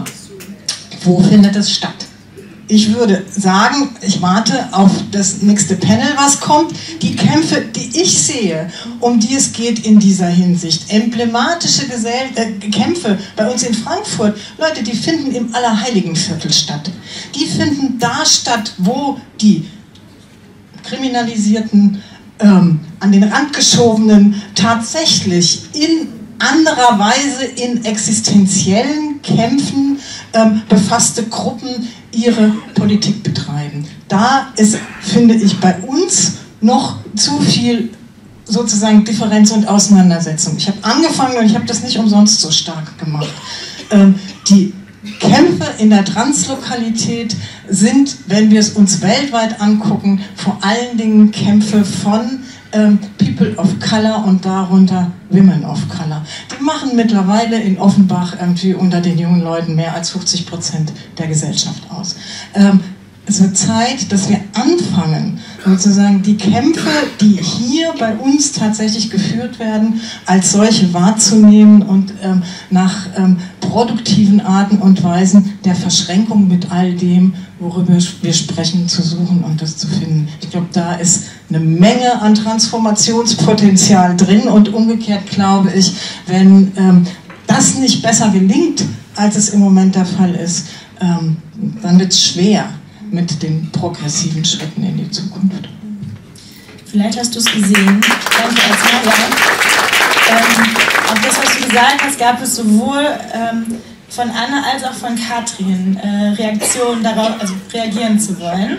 Speaker 3: wo findet es statt? Ich würde sagen, ich warte auf das nächste Panel, was kommt. Die Kämpfe, die ich sehe, um die es geht in dieser Hinsicht, emblematische Gesell äh, Kämpfe bei uns in Frankfurt, Leute, die finden im Allerheiligenviertel statt. Die finden da statt, wo die kriminalisierten ähm, an den Rand geschobenen, tatsächlich in anderer Weise in existenziellen Kämpfen ähm, befasste Gruppen ihre Politik betreiben. Da ist, finde ich, bei uns noch zu viel sozusagen Differenz und Auseinandersetzung. Ich habe angefangen und ich habe das nicht umsonst so stark gemacht. Ähm, die Kämpfe in der Translokalität sind, wenn wir es uns weltweit angucken, vor allen Dingen Kämpfe von ähm, People of Color und darunter Women of Color. Die machen mittlerweile in Offenbach irgendwie unter den jungen Leuten mehr als fünfzig Prozent der Gesellschaft aus. Ähm, Es wird Zeit, dass wir anfangen, sozusagen die Kämpfe, die hier bei uns tatsächlich geführt werden, als solche wahrzunehmen und ähm, nach ähm, produktiven Arten und Weisen der Verschränkung mit all dem, worüber wir sprechen, zu suchen und das zu finden. Ich glaube, da ist eine Menge an Transformationspotenzial drin und umgekehrt glaube ich, wenn ähm, das nicht besser gelingt, als es im Moment der Fall ist, ähm, dann wird es schwer mit den progressiven Schritten in die Zukunft.
Speaker 1: Vielleicht hast du es gesehen. Danke erstmal. Ja. Ähm, auf das, was du gesagt hast, gab es sowohl ähm, von Anne als auch von Katrin äh, Reaktionen darauf, also reagieren zu wollen.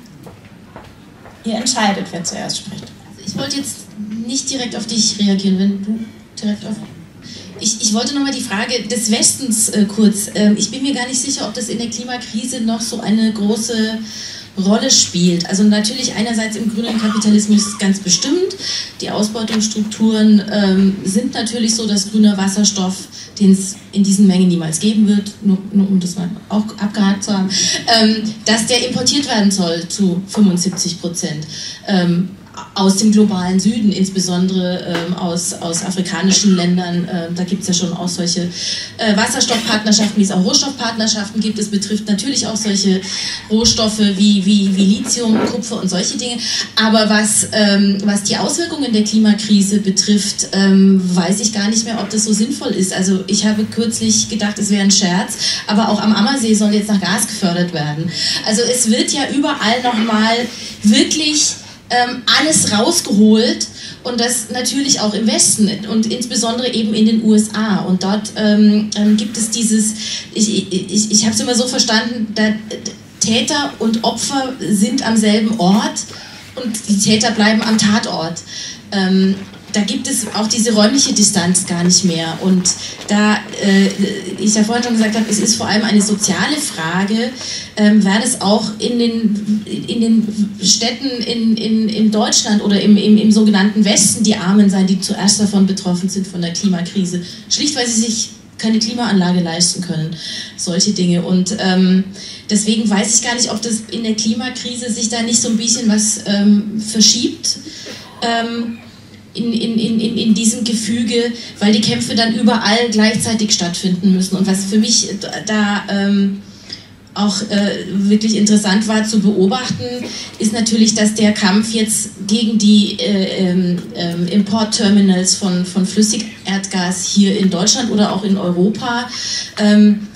Speaker 1: Ihr entscheidet, wer zuerst spricht.
Speaker 2: Also ich wollte jetzt nicht direkt auf dich reagieren, wenn du direkt auf... Ich, ich wollte nochmal die Frage des Westens äh, kurz. Ähm, ich bin mir gar nicht sicher, ob das in der Klimakrise noch so eine große Rolle spielt. Also natürlich einerseits im grünen Kapitalismus ganz bestimmt. Die Ausbeutungsstrukturen ähm, sind natürlich so, dass grüner Wasserstoff, den es in diesen Mengen niemals geben wird, nur, nur um das mal auch abgehakt zu haben, ähm, dass der importiert werden soll zu fünfundsiebzig Prozent. Ähm, aus dem globalen Süden, insbesondere ähm, aus, aus afrikanischen Ländern. Äh, da gibt es ja schon auch solche äh, Wasserstoffpartnerschaften, wie es auch Rohstoffpartnerschaften gibt. Es betrifft natürlich auch solche Rohstoffe wie, wie, wie Lithium, Kupfer und solche Dinge. Aber was, ähm, was die Auswirkungen der Klimakrise betrifft, ähm, weiß ich gar nicht mehr, ob das so sinnvoll ist. Also ich habe kürzlich gedacht, es wäre ein Scherz, aber auch am Ammersee soll jetzt nach Gas gefördert werden. Also es wird ja überall nochmal wirklich Ähm, alles rausgeholt und das natürlich auch im Westen und insbesondere eben in den U S A. Und dort ähm, ähm, gibt es dieses, ich, ich, ich habe es immer so verstanden, da, Täter und Opfer sind am selben Ort und die Täter bleiben am Tatort. Ähm, da gibt es auch diese räumliche Distanz gar nicht mehr. Und da äh, ich ja vorhin schon gesagt habe, es ist vor allem eine soziale Frage, ähm, werden es auch in den, in den Städten in, in, in Deutschland oder im, im, im sogenannten Westen die Armen sein, die zuerst davon betroffen sind, von der Klimakrise. Schlicht, weil sie sich keine Klimaanlage leisten können. Solche Dinge. Und ähm, deswegen weiß ich gar nicht, ob das in der Klimakrise sich da nicht so ein bisschen was ähm, verschiebt. Ähm, In, in, in, in diesem Gefüge, weil die Kämpfe dann überall gleichzeitig stattfinden müssen. Und was für mich da ähm, auch äh, wirklich interessant war zu beobachten, ist natürlich, dass der Kampf jetzt gegen die äh, äh, Importterminals von, von Flüssigerdgas hier in Deutschland oder auch in Europa, ähm,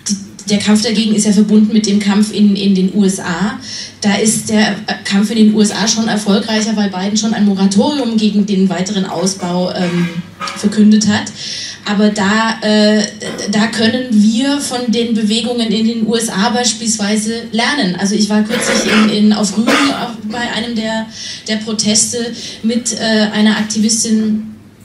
Speaker 2: der Kampf dagegen ist ja verbunden mit dem Kampf in, in den U S A. Da ist der Kampf in den U S A schon erfolgreicher, weil Biden schon ein Moratorium gegen den weiteren Ausbau ähm, verkündet hat. Aber da, äh, da können wir von den Bewegungen in den U S A beispielsweise lernen. Also ich war kürzlich in, in, auf Rügen bei einem der, der Proteste mit äh, einer Aktivistin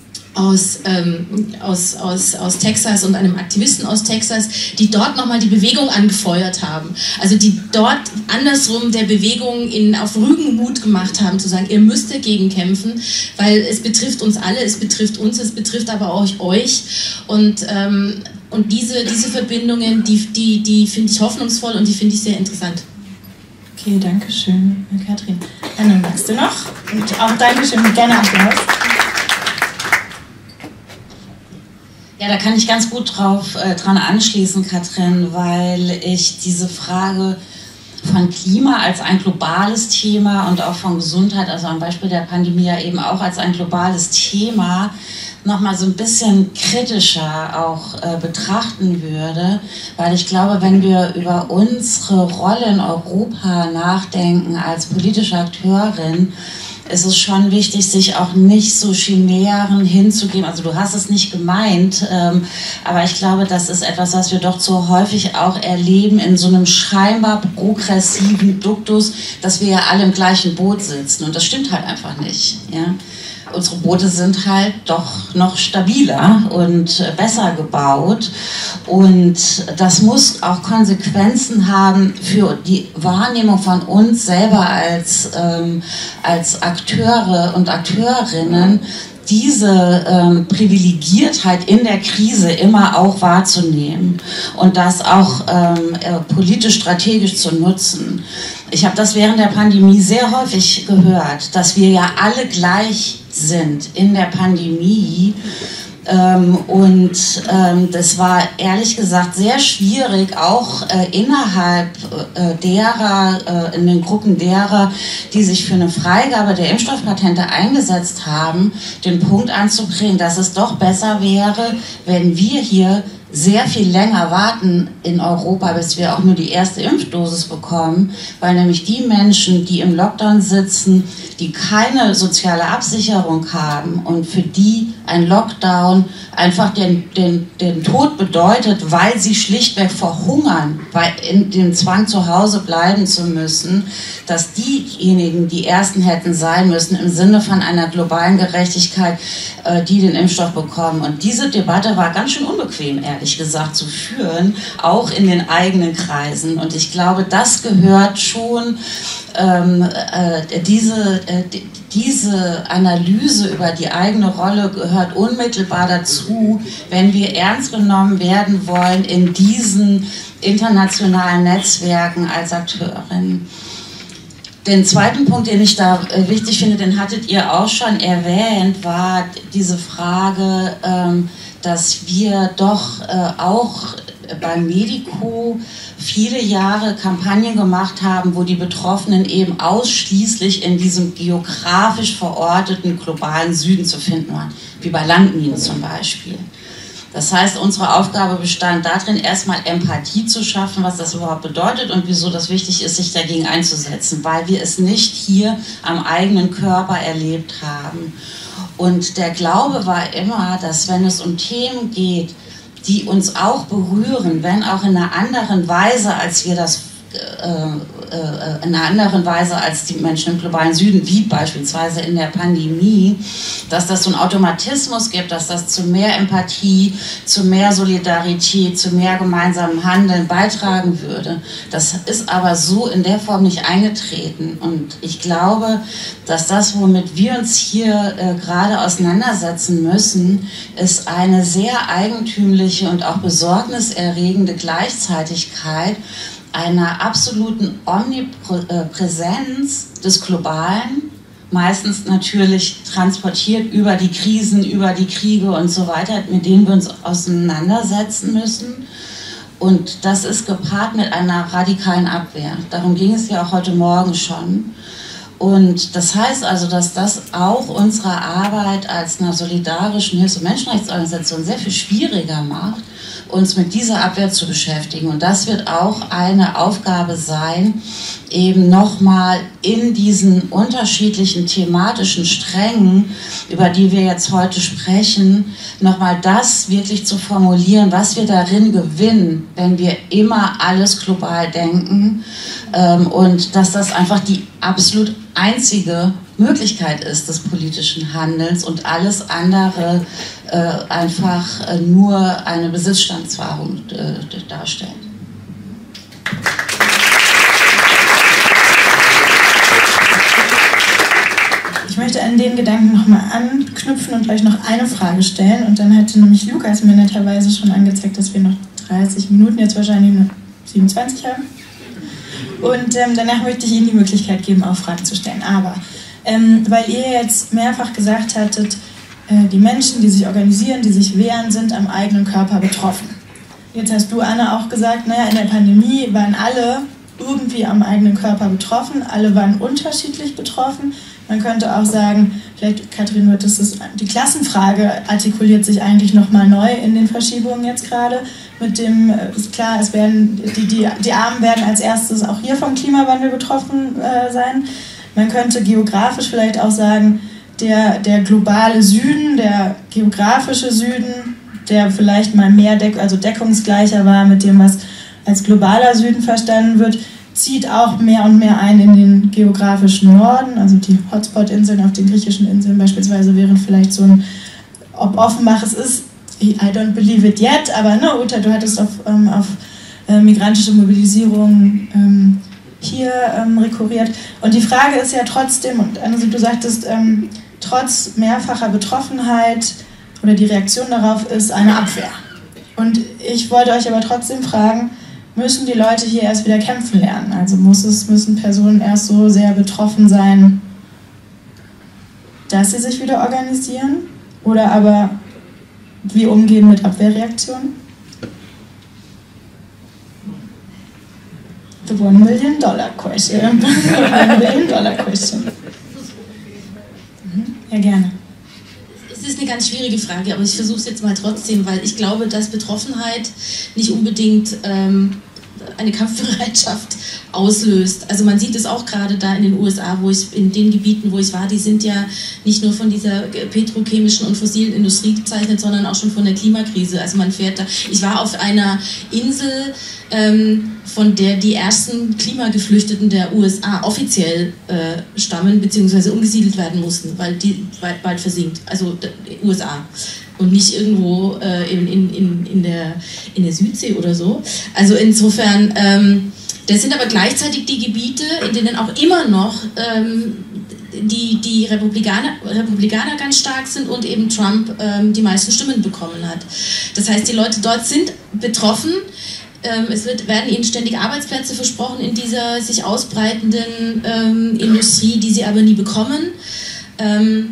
Speaker 2: Aus, ähm, aus, aus, aus Texas und einem Aktivisten aus Texas, die dort nochmal die Bewegung angefeuert haben. Also die dort andersrum der Bewegung in, auf Rügen Mut gemacht haben, zu sagen, ihr müsst dagegen kämpfen, weil es betrifft uns alle, es betrifft uns, es betrifft aber auch euch. Und, ähm, und diese, diese Verbindungen, die, die, die finde ich hoffnungsvoll und die finde ich sehr interessant.
Speaker 1: Okay, danke schön, Katrin. Anne, magst du noch? Und auch Dankeschön, gerne Applaus.
Speaker 4: Ja, da kann ich ganz gut drauf äh, dran anschließen, Katrin, weil ich diese Frage von Klima als ein globales Thema und auch von Gesundheit, also am Beispiel der Pandemie ja eben auch als ein globales Thema, nochmal so ein bisschen kritischer auch äh, betrachten würde, weil ich glaube, wenn wir über unsere Rolle in Europa nachdenken als politische Akteurin, ist es schon wichtig, sich auch nicht so Chimären hinzugeben. Also du hast es nicht gemeint, ähm, aber ich glaube, das ist etwas, was wir doch so häufig auch erleben in so einem scheinbar progressiven Duktus, dass wir ja alle im gleichen Boot sitzen. Und das stimmt halt einfach nicht. Ja? Unsere Boote sind halt doch noch stabiler und besser gebaut. Und das muss auch Konsequenzen haben für die Wahrnehmung von uns selber als, ähm, als Akteure und Akteurinnen, diese ähm, Privilegiertheit in der Krise immer auch wahrzunehmen und das auch ähm, äh, politisch strategisch zu nutzen. Ich habe das während der Pandemie sehr häufig gehört, dass wir ja alle gleich sind in der Pandemie. Ähm, und ähm, das war ehrlich gesagt sehr schwierig, auch äh, innerhalb äh, derer, äh, in den Gruppen derer, die sich für eine Freigabe der Impfstoffpatente eingesetzt haben, den Punkt anzubringen, dass es doch besser wäre, wenn wir hier sehr viel länger warten in Europa, bis wir auch nur die erste Impfdosis bekommen, weil nämlich die Menschen, die im Lockdown sitzen, die keine soziale Absicherung haben und für die ein Lockdown einfach den, den, den Tod bedeutet, weil sie schlichtweg verhungern, weil in dem Zwang zu Hause bleiben zu müssen, dass diejenigen die Ersten hätten sein müssen im Sinne von einer globalen Gerechtigkeit, äh, die den Impfstoff bekommen. Und diese Debatte war ganz schön unbequem, ehrlich gesagt, zu führen, auch in den eigenen Kreisen. Und ich glaube, das gehört schon, ähm, äh, diese, äh, diese Analyse über die eigene Rolle gehört unmittelbar dazu, wenn wir ernst genommen werden wollen in diesen internationalen Netzwerken als Akteurin. Den zweiten Punkt, den ich da äh, wichtig finde, den hattet ihr auch schon erwähnt, war diese Frage, ähm, dass wir doch äh, auch beim Medico viele Jahre Kampagnen gemacht haben, wo die Betroffenen eben ausschließlich in diesem geografisch verorteten globalen Süden zu finden waren, wie bei Landminen zum Beispiel. Das heißt, unsere Aufgabe bestand darin, erstmal Empathie zu schaffen, was das überhaupt bedeutet und wieso das wichtig ist, sich dagegen einzusetzen, weil wir es nicht hier am eigenen Körper erlebt haben. Und der Glaube war immer, dass wenn es um Themen geht, die uns auch berühren, wenn auch in einer anderen Weise, als wir das äh, äh, in einer anderen Weise als die Menschen im globalen Süden, wie beispielsweise in der Pandemie, dass das so einen Automatismus gibt, dass das zu mehr Empathie, zu mehr Solidarität, zu mehr gemeinsamem Handeln beitragen würde. Das ist aber so in der Form nicht eingetreten. Und ich glaube, dass das, womit wir uns hier äh, gerade auseinandersetzen müssen, ist eine sehr eigentümliche und auch besorgniserregende Gleichzeitigkeit einer absoluten Omnipräsenz des Globalen, meistens natürlich transportiert über die Krisen, über die Kriege und so weiter, mit denen wir uns auseinandersetzen müssen. Und das ist gepaart mit einer radikalen Abwehr. Darum ging es ja auch heute Morgen schon. Und das heißt also, dass das auch unsere Arbeit als einer solidarischen Hilfs- und Menschenrechtsorganisation sehr viel schwieriger macht, uns mit dieser Abwehr zu beschäftigen. Und das wird auch eine Aufgabe sein, eben nochmal in diesen unterschiedlichen thematischen Strängen, über die wir jetzt heute sprechen, nochmal das wirklich zu formulieren, was wir darin gewinnen, wenn wir immer alles global denken, ähm, und dass das einfach die absolut einzige Möglichkeit ist des politischen Handelns und alles andere äh, einfach äh, nur eine Besitzstandswahrung äh, darstellt.
Speaker 1: Ich möchte an den Gedanken nochmal anknüpfen und euch noch eine Frage stellen. Und dann hatte nämlich Lukas mir netterweise schon angezeigt, dass wir noch dreißig Minuten, jetzt wahrscheinlich nur siebenundzwanzig haben. Und ähm, danach möchte ich Ihnen die Möglichkeit geben, auch Fragen zu stellen. Aber ähm, weil ihr jetzt mehrfach gesagt hattet, äh, die Menschen, die sich organisieren, die sich wehren, sind am eigenen Körper betroffen. Jetzt hast du, Anna, auch gesagt, naja, in der Pandemie waren alle irgendwie am eigenen Körper betroffen, alle waren unterschiedlich betroffen. Man könnte auch sagen, vielleicht, Katrin, du hattest das, die Klassenfrage artikuliert sich eigentlich nochmal neu in den Verschiebungen jetzt gerade. Mit dem, ist klar, es werden, die, die, die Armen werden als erstes auch hier vom Klimawandel betroffen äh, sein. Man könnte geografisch vielleicht auch sagen, der, der globale Süden, der geografische Süden, der vielleicht mal mehr deck also deckungsgleicher war mit dem, was als globaler Süden verstanden wird, zieht auch mehr und mehr ein in den geografischen Norden. Also die Hotspot-Inseln auf den griechischen Inseln beispielsweise wären vielleicht so ein, ob Offenbach es ist, I don't believe it yet, aber ne, Uta, du hattest auf, ähm, auf äh, migrantische Mobilisierung ähm, hier ähm, rekurriert. Und die Frage ist ja trotzdem, und also du sagtest, ähm, trotz mehrfacher Betroffenheit oder die Reaktion darauf ist eine Abwehr. Und ich wollte euch aber trotzdem fragen, müssen die Leute hier erst wieder kämpfen lernen? Also muss es, müssen Personen erst so sehr betroffen sein, dass sie sich wieder organisieren? Oder aber wie umgehen mit Abwehrreaktionen? The one million dollar question. one million dollar question. Mhm. Ja, gerne.
Speaker 2: Es ist eine ganz schwierige Frage, aber ich versuche es jetzt mal trotzdem, weil ich glaube, dass Betroffenheit nicht unbedingt ähm, eine Kampfbereitschaft auslöst. Also man sieht es auch gerade da in den U S A, wo ich in den Gebieten, wo ich war, die sind ja nicht nur von dieser petrochemischen und fossilen Industrie gezeichnet, sondern auch schon von der Klimakrise. Also man fährt da. Ich war auf einer Insel, ähm, von der die ersten Klimageflüchteten der U S A offiziell äh, stammen bzw. umgesiedelt werden mussten, weil die bald, bald versinkt. Also U S A. Und nicht irgendwo äh, in, in, in, der, in der Südsee oder so. Also insofern, ähm, das sind aber gleichzeitig die Gebiete, in denen auch immer noch ähm, die, die Republikaner, Republikaner ganz stark sind und eben Trump ähm, die meisten Stimmen bekommen hat. Das heißt, die Leute dort sind betroffen. Ähm, es wird, werden ihnen ständig Arbeitsplätze versprochen in dieser sich ausbreitenden ähm, Industrie, die sie aber nie bekommen. Ähm,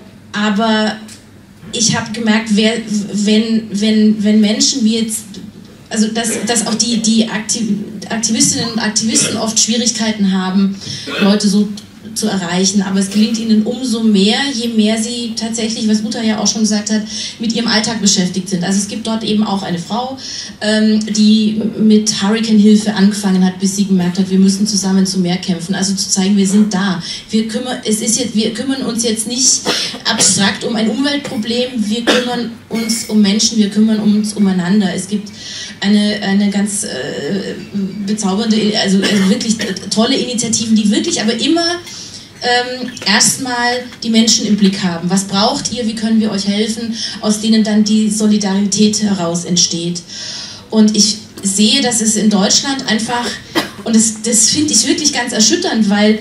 Speaker 2: aber ich habe gemerkt, wer, wenn, wenn, wenn Menschen wie jetzt, also dass, dass auch die, die Aktivistinnen und Aktivisten oft Schwierigkeiten haben, Leute so zu erreichen, aber es gelingt ihnen umso mehr, je mehr sie tatsächlich, was Uta ja auch schon gesagt hat, mit ihrem Alltag beschäftigt sind. Also es gibt dort eben auch eine Frau, ähm, die mit Hurricane-Hilfe angefangen hat, bis sie gemerkt hat, wir müssen zusammen zu mehr kämpfen. Also zu zeigen, wir sind da. Wir kümmern, es ist jetzt, wir kümmern uns jetzt nicht abstrakt um ein Umweltproblem, wir kümmern uns um Menschen, wir kümmern uns umeinander. Es gibt eine, eine ganz äh, bezaubernde, also, also wirklich tolle Initiativen, die wirklich aber immer Ähm, erstmal die Menschen im Blick haben. Was braucht ihr? Wie können wir euch helfen? Aus denen dann die Solidarität heraus entsteht. Und ich sehe, dass es in Deutschland einfach, und das, das finde ich wirklich ganz erschütternd, weil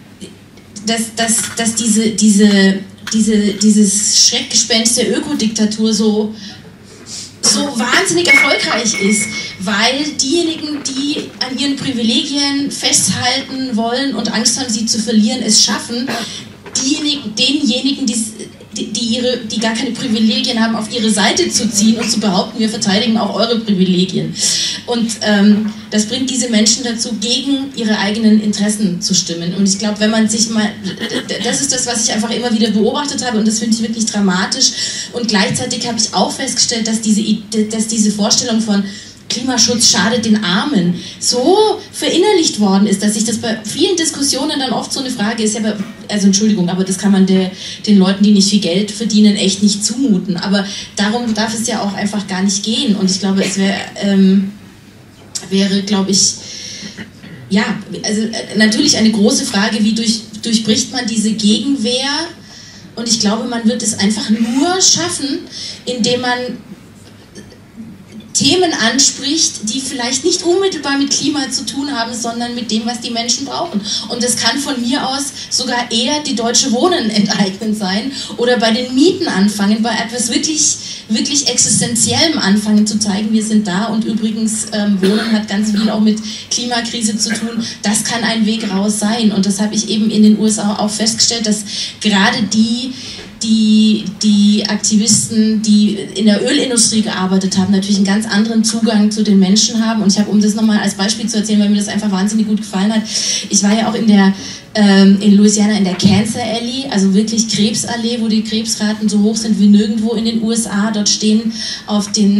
Speaker 2: dass, dass, dass diese, diese, diese, dieses Schreckgespenst der Ökodiktatur so so wahnsinnig erfolgreich ist, weil diejenigen, die an ihren Privilegien festhalten wollen und Angst haben, sie zu verlieren, es schaffen, diejenigen, denjenigen, die, die, ihre, die gar keine Privilegien haben, auf ihre Seite zu ziehen und zu behaupten, wir verteidigen auch eure Privilegien. Und ähm, das bringt diese Menschen dazu, gegen ihre eigenen Interessen zu stimmen. Und ich glaube, wenn man sich mal, das ist das, was ich einfach immer wieder beobachtet habe und das finde ich wirklich dramatisch. Und gleichzeitig habe ich auch festgestellt, dass diese, dass diese Vorstellung von Klimaschutz schadet den Armen so verinnerlicht worden ist, dass sich das bei vielen Diskussionen dann oft so eine Frage ist, ja, aber, also Entschuldigung, aber das kann man der, den Leuten, die nicht viel Geld verdienen, echt nicht zumuten. Aber darum darf es ja auch einfach gar nicht gehen. Und ich glaube, es wär, ähm, wäre, glaube ich, ja, also natürlich eine große Frage, wie durch, durchbricht man diese Gegenwehr? Und ich glaube, man wird es einfach nur schaffen, indem man Themen anspricht, die vielleicht nicht unmittelbar mit Klima zu tun haben, sondern mit dem, was die Menschen brauchen. Und das kann von mir aus sogar eher die Deutsche Wohnen enteignen sein oder bei den Mieten anfangen, bei etwas wirklich, wirklich Existenziellem anfangen zu zeigen, wir sind da. Und übrigens, ähm, Wohnen hat ganz viel auch mit Klimakrise zu tun. Das kann ein Weg raus sein. Und das habe ich eben in den U S A auch festgestellt, dass gerade die, Die, die Aktivisten, die in der Ölindustrie gearbeitet haben, natürlich einen ganz anderen Zugang zu den Menschen haben. Und ich habe, um das nochmal als Beispiel zu erzählen, weil mir das einfach wahnsinnig gut gefallen hat, ich war ja auch in der ähm, in Louisiana in der Cancer Alley, also wirklich Krebsallee, wo die Krebsraten so hoch sind wie nirgendwo in den U S A. Dort stehen auf den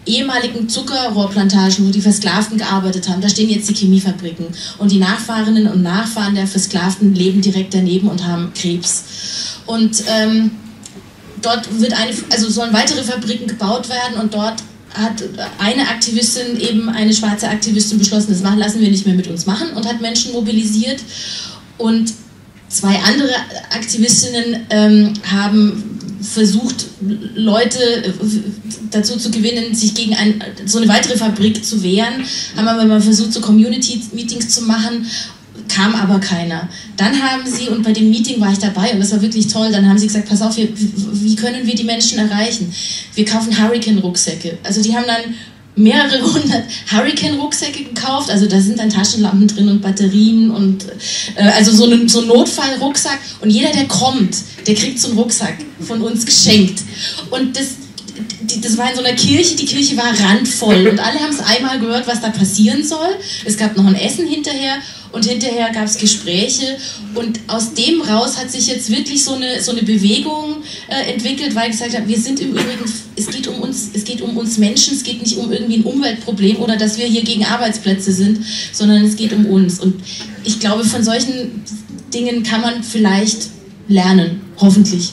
Speaker 2: ehemaligen Zuckerrohrplantagen, wo die Versklavten gearbeitet haben, da stehen jetzt die Chemiefabriken. Und die Nachfahrinnen und Nachfahren der Versklavten leben direkt daneben und haben Krebs. Und ähm, dort wird eine, also sollen weitere Fabriken gebaut werden und dort hat eine Aktivistin, eben eine schwarze Aktivistin, beschlossen, das machen, lassen wir nicht mehr mit uns machen und hat Menschen mobilisiert. Und zwei andere Aktivistinnen ähm, haben versucht, Leute dazu zu gewinnen, sich gegen ein, so eine weitere Fabrik zu wehren, haben aber mal versucht, so Community-Meetings zu machen, kam aber keiner. Dann haben sie, und bei dem Meeting war ich dabei und das war wirklich toll, dann haben sie gesagt, pass auf, wie, wie können wir die Menschen erreichen? Wir kaufen Hurricane-Rucksäcke. Also die haben dann mehrere hundert Hurricane-Rucksäcke gekauft, also da sind dann Taschenlampen drin und Batterien und äh, also so ein so Notfallrucksack, und jeder, der kommt, der kriegt so einen Rucksack von uns geschenkt. Und das, die, das war in so einer Kirche, die Kirche war randvoll und alle haben es einmal gehört, was da passieren soll. Es gab noch ein Essen hinterher und hinterher gab es Gespräche, und aus dem raus hat sich jetzt wirklich so eine, so eine Bewegung äh, entwickelt, weil ich gesagt habe, wir sind im Übrigen, es geht um uns, es geht um uns Menschen, es geht nicht um irgendwie ein Umweltproblem oder dass wir hier gegen Arbeitsplätze sind, sondern es geht um uns. Und ich glaube, von solchen Dingen kann man vielleicht lernen, hoffentlich.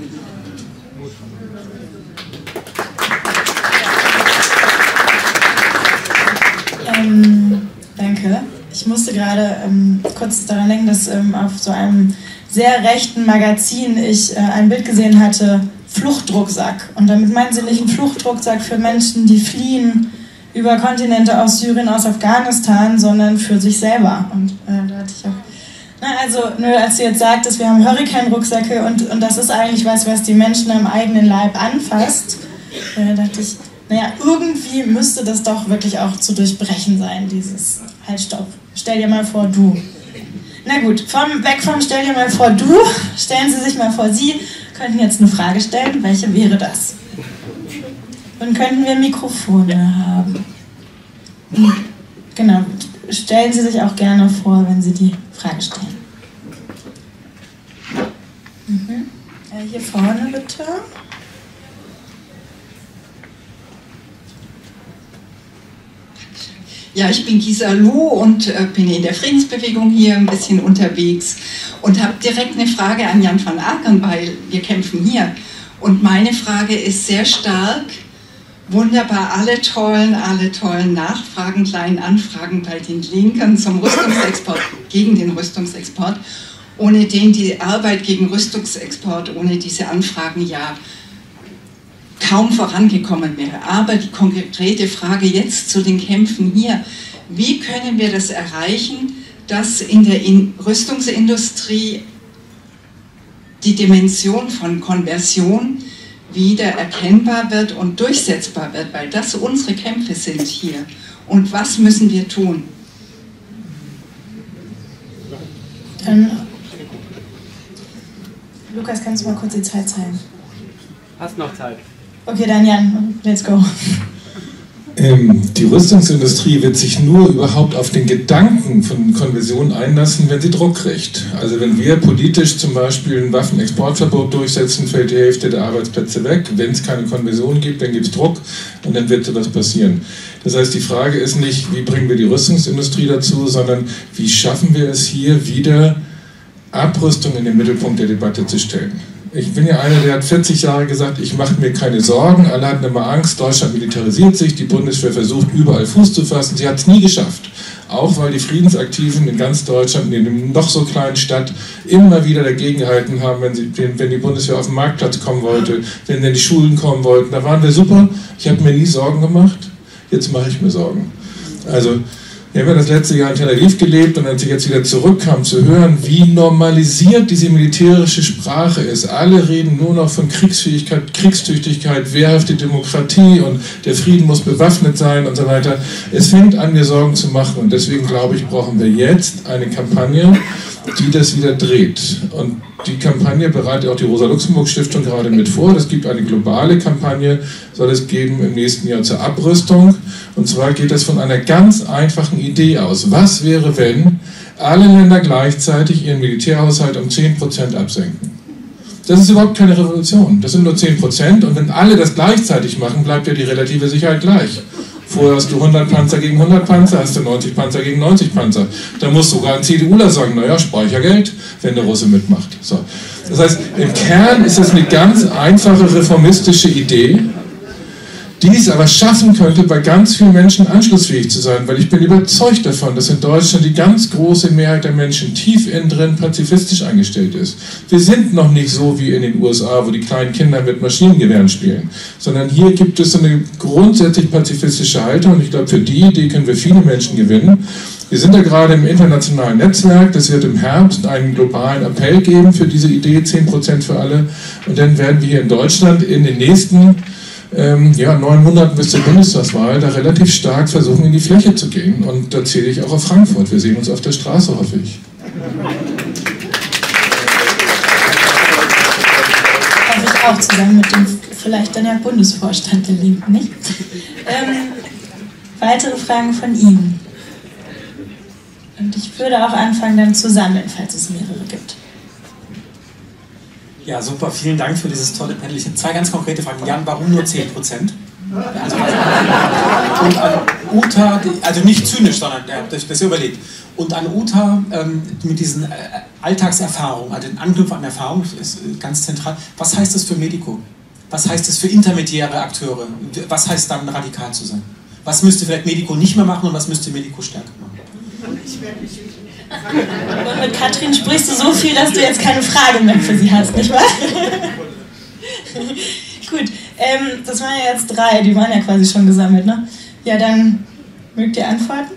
Speaker 1: Ähm, danke. Ich musste gerade ähm, kurz daran denken, dass ähm, auf so einem sehr rechten Magazin ich äh, ein Bild gesehen hatte, Fluchtrucksack. Und damit meinen sie nicht einen Fluchtrucksack für Menschen, die fliehen über Kontinente aus Syrien, aus Afghanistan, sondern für sich selber. Und äh, da hatte ich auch... Na, also, nur als du jetzt sagtest, wir haben Hurricane-Rucksäcke und, und das ist eigentlich was, was die Menschen am eigenen Leib anfasst, äh, dachte ich, naja, irgendwie müsste das doch wirklich auch zu durchbrechen sein, dieses Halt, stopp. Stell dir mal vor, du. Na gut, vom, weg vom Stell dir mal vor, du. Stellen Sie sich mal vor, Sie könnten jetzt eine Frage stellen. Welche wäre das? Und könnten wir Mikrofone haben? Genau, stellen Sie sich auch gerne vor, wenn Sie die Frage stellen. Mhm. Äh, hier vorne bitte.
Speaker 6: Ja, ich bin Gisa Lu und äh, bin in der Friedensbewegung hier ein bisschen unterwegs und habe direkt eine Frage an Jan van Aken, weil wir kämpfen hier. Und meine Frage ist sehr stark, wunderbar, alle tollen, alle tollen Nachfragen, kleinen Anfragen bei den Linken zum Rüstungsexport, gegen den Rüstungsexport, ohne den die Arbeit gegen Rüstungsexport, ohne diese Anfragen ja kaum vorangekommen wäre. Aber die konkrete Frage jetzt zu den Kämpfen hier, wie können wir das erreichen, dass in der in Rüstungsindustrie die Dimension von Konversion wieder erkennbar wird und durchsetzbar wird, weil das unsere Kämpfe sind hier. Und was müssen wir tun?
Speaker 1: Dann, Lukas, kannst du mal kurz die Zeit zeigen?
Speaker 7: Hast noch Zeit.
Speaker 1: Okay, dann Jan, let's go.
Speaker 5: Ähm, die Rüstungsindustrie wird sich nur überhaupt auf den Gedanken von Konversion einlassen, wenn sie Druck kriegt. Also wenn wir politisch zum Beispiel ein Waffenexportverbot durchsetzen, fällt die Hälfte der Arbeitsplätze weg. Wenn es keine Konversion gibt, dann gibt es Druck und dann wird sowas passieren. Das heißt, die Frage ist nicht, wie bringen wir die Rüstungsindustrie dazu, sondern wie schaffen wir es hier wieder, Abrüstung in den Mittelpunkt der Debatte zu stellen. Ich bin ja einer, der hat vierzig Jahre gesagt, ich mache mir keine Sorgen, alle hatten immer Angst, Deutschland militarisiert sich, die Bundeswehr versucht überall Fuß zu fassen, sie hat es nie geschafft. Auch weil die Friedensaktiven in ganz Deutschland, in einer noch so kleinen Stadt, immer wieder dagegen gehalten haben, wenn, sie, wenn die Bundeswehr auf den Marktplatz kommen wollte, wenn sie in die Schulen kommen wollten, da waren wir super, ich habe mir nie Sorgen gemacht, jetzt mache ich mir Sorgen. Also, wir haben ja das letzte Jahr in Tel Aviv gelebt und als ich jetzt wieder zurückkam, zu hören, wie normalisiert diese militärische Sprache ist. Alle reden nur noch von Kriegsfähigkeit, Kriegstüchtigkeit, wehrhafte Demokratie und der Frieden muss bewaffnet sein und so weiter. Es fängt an, mir Sorgen zu machen und deswegen glaube ich, brauchen wir jetzt eine Kampagne, die das wieder dreht. Und die Kampagne bereitet auch die Rosa-Luxemburg-Stiftung gerade mit vor. Es gibt eine globale Kampagne, soll es geben im nächsten Jahr zur Abrüstung. Und zwar geht das von einer ganz einfachen Idee aus. Was wäre, wenn alle Länder gleichzeitig ihren Militärhaushalt um zehn Prozent absenken? Das ist überhaupt keine Revolution. Das sind nur zehn Prozent und wenn alle das gleichzeitig machen, bleibt ja die relative Sicherheit gleich. Vorher hast du hundert Panzer gegen hundert Panzer, hast du neunzig Panzer gegen neunzig Panzer. Da muss sogar ein CDUler sagen, naja, Speichergeld, wenn der Russe mitmacht. So. Das heißt, im Kern ist das eine ganz einfache reformistische Idee, die es aber schaffen könnte, bei ganz vielen Menschen anschlussfähig zu sein, weil ich bin überzeugt davon, dass in Deutschland die ganz große Mehrheit der Menschen tief innen drin pazifistisch eingestellt ist. Wir sind noch nicht so wie in den U S A, wo die kleinen Kinder mit Maschinengewehren spielen, sondern hier gibt es eine grundsätzlich pazifistische Haltung und ich glaube, für die Idee können wir viele Menschen gewinnen. Wir sind da gerade im internationalen Netzwerk, das wird im Herbst einen globalen Appell geben für diese Idee, zehn Prozent für alle, und dann werden wir hier in Deutschland in den nächsten Ähm, ja, neun Monaten bis zur Bundestagswahl da relativ stark versuchen, in die Fläche zu gehen. Und da zähle ich auch auf Frankfurt. Wir sehen uns auf der Straße, hoffe ich.
Speaker 1: Hoffe ich auch, zusammen mit dem vielleicht dann ja Bundesvorstand der Linken, nicht? Ähm, weitere Fragen von Ihnen? Und ich würde auch anfangen, dann zu sammeln, falls es mehrere gibt.
Speaker 8: Ja, super, vielen Dank für dieses tolle Panel. Ich habe zwei ganz konkrete Fragen. Jan, warum nur zehn Prozent? Also, und an Uta, also nicht zynisch, sondern ihr habt euch das überlegt. Und an Uta ähm, mit diesen äh, Alltagserfahrungen, also den Anknüpfen an Erfahrung ist ganz zentral. Was heißt das für Medico? Was heißt das für intermediäre Akteure? Was heißt dann, radikal zu sein? Was müsste vielleicht Medico nicht mehr machen und was müsste Medico stärker machen?
Speaker 1: Ich werde mich Und mit Katrin sprichst du so viel, dass du jetzt keine Frage mehr für sie hast, nicht wahr? Gut, ähm, das waren ja jetzt drei, die waren ja quasi schon gesammelt, ne? Ja, dann mögt ihr antworten?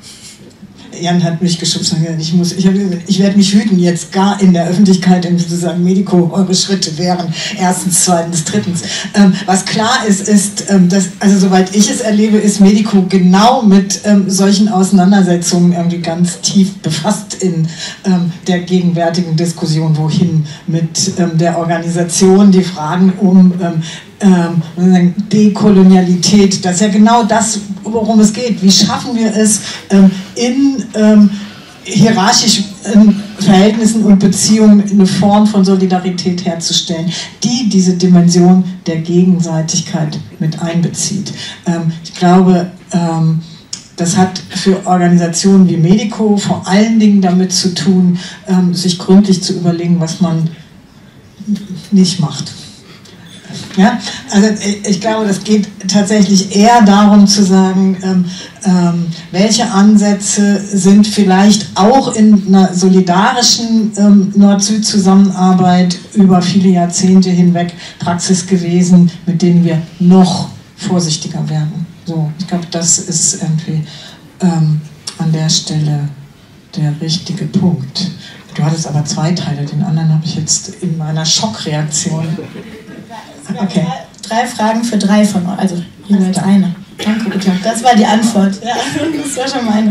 Speaker 3: Jan hat mich geschubst und gesagt, ich, muss, ich, ich werde mich hüten, jetzt gar in der Öffentlichkeit zu sagen, Medico, eure Schritte wären erstens, zweitens, drittens. Ähm, was klar ist, ist, ähm, dass, also soweit ich es erlebe, ist Medico genau mit ähm, solchen Auseinandersetzungen irgendwie ganz tief befasst in ähm, der gegenwärtigen Diskussion, wohin mit ähm, der Organisation, die Fragen um ähm, Ähm, Dekolonialität, das ist ja genau das, worum es geht. Wie schaffen wir es, ähm, in ähm, hierarchischen Verhältnissen und Beziehungen eine Form von Solidarität herzustellen, die diese Dimension der Gegenseitigkeit mit einbezieht. Ähm, ich glaube, ähm, das hat für Organisationen wie Medico vor allen Dingen damit zu tun, ähm, sich gründlich zu überlegen, was man nicht macht. Ja, also ich glaube, das geht tatsächlich eher darum zu sagen, ähm, ähm, welche Ansätze sind vielleicht auch in einer solidarischen ähm, Nord-Süd-Zusammenarbeit über viele Jahrzehnte hinweg Praxis gewesen, mit denen wir noch vorsichtiger werden. So, ich glaube, das ist irgendwie ähm, an der Stelle der richtige Punkt. Du hattest aber zwei Teile, den anderen habe ich jetzt in meiner Schockreaktion.
Speaker 1: Okay. Drei Fragen für drei von euch, also jeweils eine. Danke, bitte. Das war die Antwort. Ja, das war schon meine.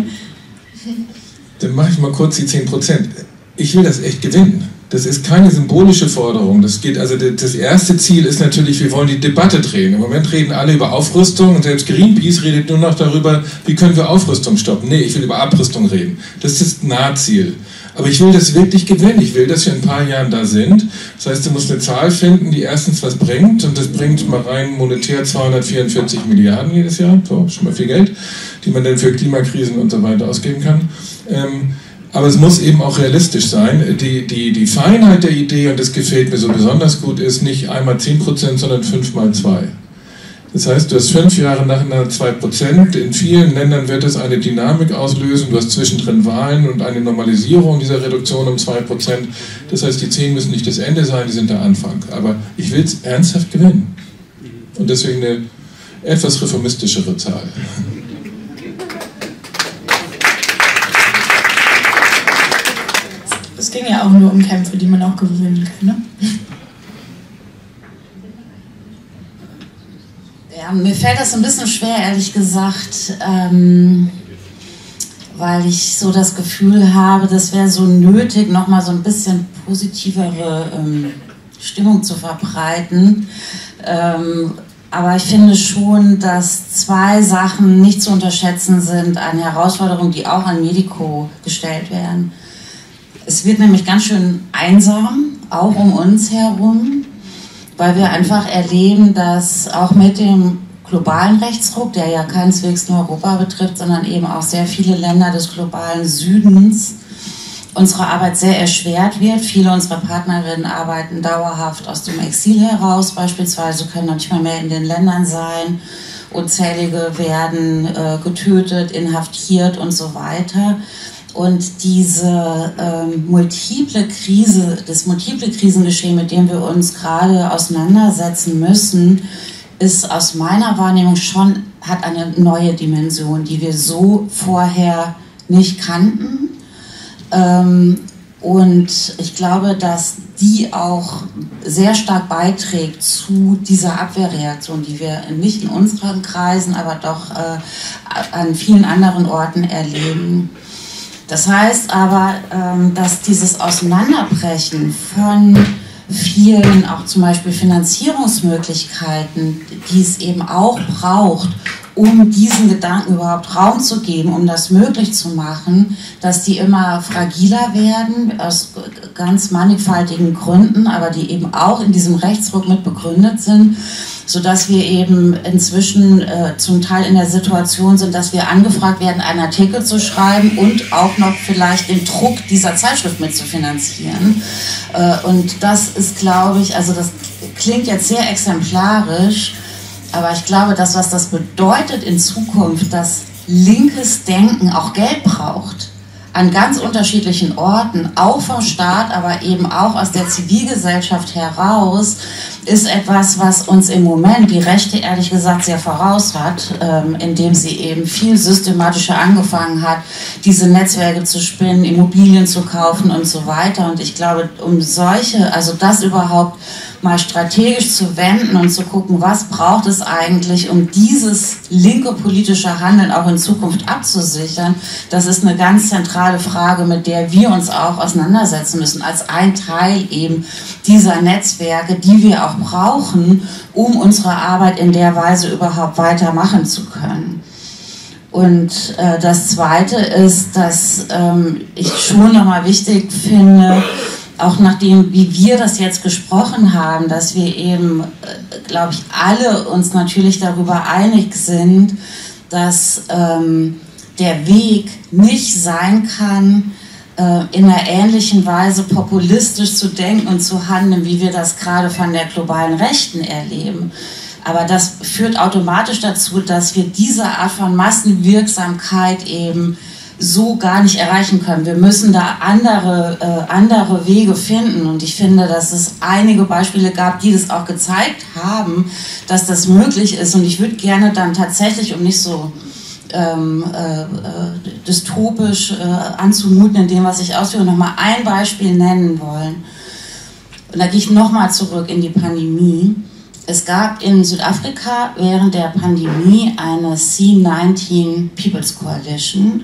Speaker 5: Dann mache ich mal kurz die zehn Prozent. Ich will das echt gewinnen. Das ist keine symbolische Forderung. Das geht, also das erste Ziel ist natürlich, wir wollen die Debatte drehen. Im Moment reden alle über Aufrüstung und selbst Greenpeace redet nur noch darüber, wie können wir Aufrüstung stoppen. Nee, ich will über Abrüstung reden. Das ist das Nahziel. Aber ich will das wirklich gewinnen. Ich will, dass wir in ein paar Jahren da sind. Das heißt, du musst eine Zahl finden, die erstens was bringt. Und das bringt mal rein monetär zweihundertvierundvierzig Milliarden jedes Jahr. So, schon mal viel Geld, die man dann für Klimakrisen und so weiter ausgeben kann. Ähm, aber es muss eben auch realistisch sein. Die, die, die Feinheit der Idee, und das gefällt mir so besonders gut, ist nicht einmal zehn Prozent, sondern fünf mal zwei. Das heißt, du hast fünf Jahre nacheinander zwei Prozent. In vielen Ländern wird es eine Dynamik auslösen. Du hast zwischendrin Wahlen und eine Normalisierung dieser Reduktion um zwei Prozent. Das heißt, die zehn müssen nicht das Ende sein, die sind der Anfang. Aber ich will es ernsthaft gewinnen. Und deswegen eine etwas reformistischere Zahl.
Speaker 1: Es ging ja auch nur um Kämpfe, die man auch gewinnen kann, ne?
Speaker 4: Ja, mir fällt das ein bisschen schwer, ehrlich gesagt, ähm, weil ich so das Gefühl habe, das wäre so nötig, nochmal so ein bisschen positivere ähm, Stimmung zu verbreiten. Ähm, aber ich finde schon, dass zwei Sachen nicht zu unterschätzen sind an Herausforderungen, die auch an Medico gestellt werden. Es wird nämlich ganz schön einsam, auch um uns herum, weil wir einfach erleben, dass auch mit dem globalen Rechtsruck, der ja keineswegs nur Europa betrifft, sondern eben auch sehr viele Länder des globalen Südens, unsere Arbeit sehr erschwert wird. Viele unserer Partnerinnen arbeiten dauerhaft aus dem Exil heraus, beispielsweise können noch nicht mal mehr in den Ländern sein. Unzählige werden äh, getötet, inhaftiert und so weiter. Und diese ähm, multiple Krise, das multiple Krisengeschehen, mit dem wir uns gerade auseinandersetzen müssen, ist aus meiner Wahrnehmung schon, hat eine neue Dimension, die wir so vorher nicht kannten. Ähm, und ich glaube, dass die auch sehr stark beiträgt zu dieser Abwehrreaktion, die wir nicht in unseren Kreisen, aber doch äh, an vielen anderen Orten erleben. Das heißt aber, ähm, dass dieses Auseinanderbrechen von vielen, auch zum Beispiel Finanzierungsmöglichkeiten, die es eben auch braucht, um diesen Gedanken überhaupt Raum zu geben, um das möglich zu machen, dass die immer fragiler werden, aus ganz mannigfaltigen Gründen, aber die eben auch in diesem Rechtsruck mit begründet sind, sodass wir eben inzwischen äh, zum Teil in der Situation sind, dass wir angefragt werden, einen Artikel zu schreiben und auch noch vielleicht den Druck dieser Zeitschrift mitzufinanzieren. Äh, und das ist, glaube ich, also das klingt jetzt sehr exemplarisch, aber ich glaube, das, was das bedeutet in Zukunft, dass linkes Denken auch Geld braucht, an ganz unterschiedlichen Orten, auch vom Staat, aber eben auch aus der Zivilgesellschaft heraus, ist etwas, was uns im Moment die Rechte ehrlich gesagt sehr voraus hat, ähm, indem sie eben viel systematischer angefangen hat, diese Netzwerke zu spinnen, Immobilien zu kaufen und so weiter. Und ich glaube, um solche, also das überhaupt mal strategisch zu wenden und zu gucken, was braucht es eigentlich, um dieses linke politische Handeln auch in Zukunft abzusichern, das ist eine ganz zentrale Frage, mit der wir uns auch auseinandersetzen müssen, als ein Teil eben dieser Netzwerke, die wir auch brauchen, um unsere Arbeit in der Weise überhaupt weitermachen zu können. Und äh, das Zweite ist, dass ähm, ich schon nochmal wichtig finde, auch nachdem, wie wir das jetzt gesprochen haben, dass wir eben, glaube ich, alle uns natürlich darüber einig sind, dass ähm, der Weg nicht sein kann, äh, in einer ähnlichen Weise populistisch zu denken und zu handeln, wie wir das gerade von der globalen Rechten erleben. Aber das führt automatisch dazu, dass wir diese Art von Massenwirksamkeit eben so gar nicht erreichen können. Wir müssen da andere, äh, andere Wege finden, und ich finde, dass es einige Beispiele gab, die das auch gezeigt haben, dass das möglich ist, und ich würde gerne dann tatsächlich, um nicht so ähm, äh, äh, dystopisch äh, anzumuten in dem, was ich ausführe, nochmal ein Beispiel nennen wollen. Und da gehe ich nochmal zurück in die Pandemie. Es gab in Südafrika während der Pandemie eine C neunzehn People's Coalition.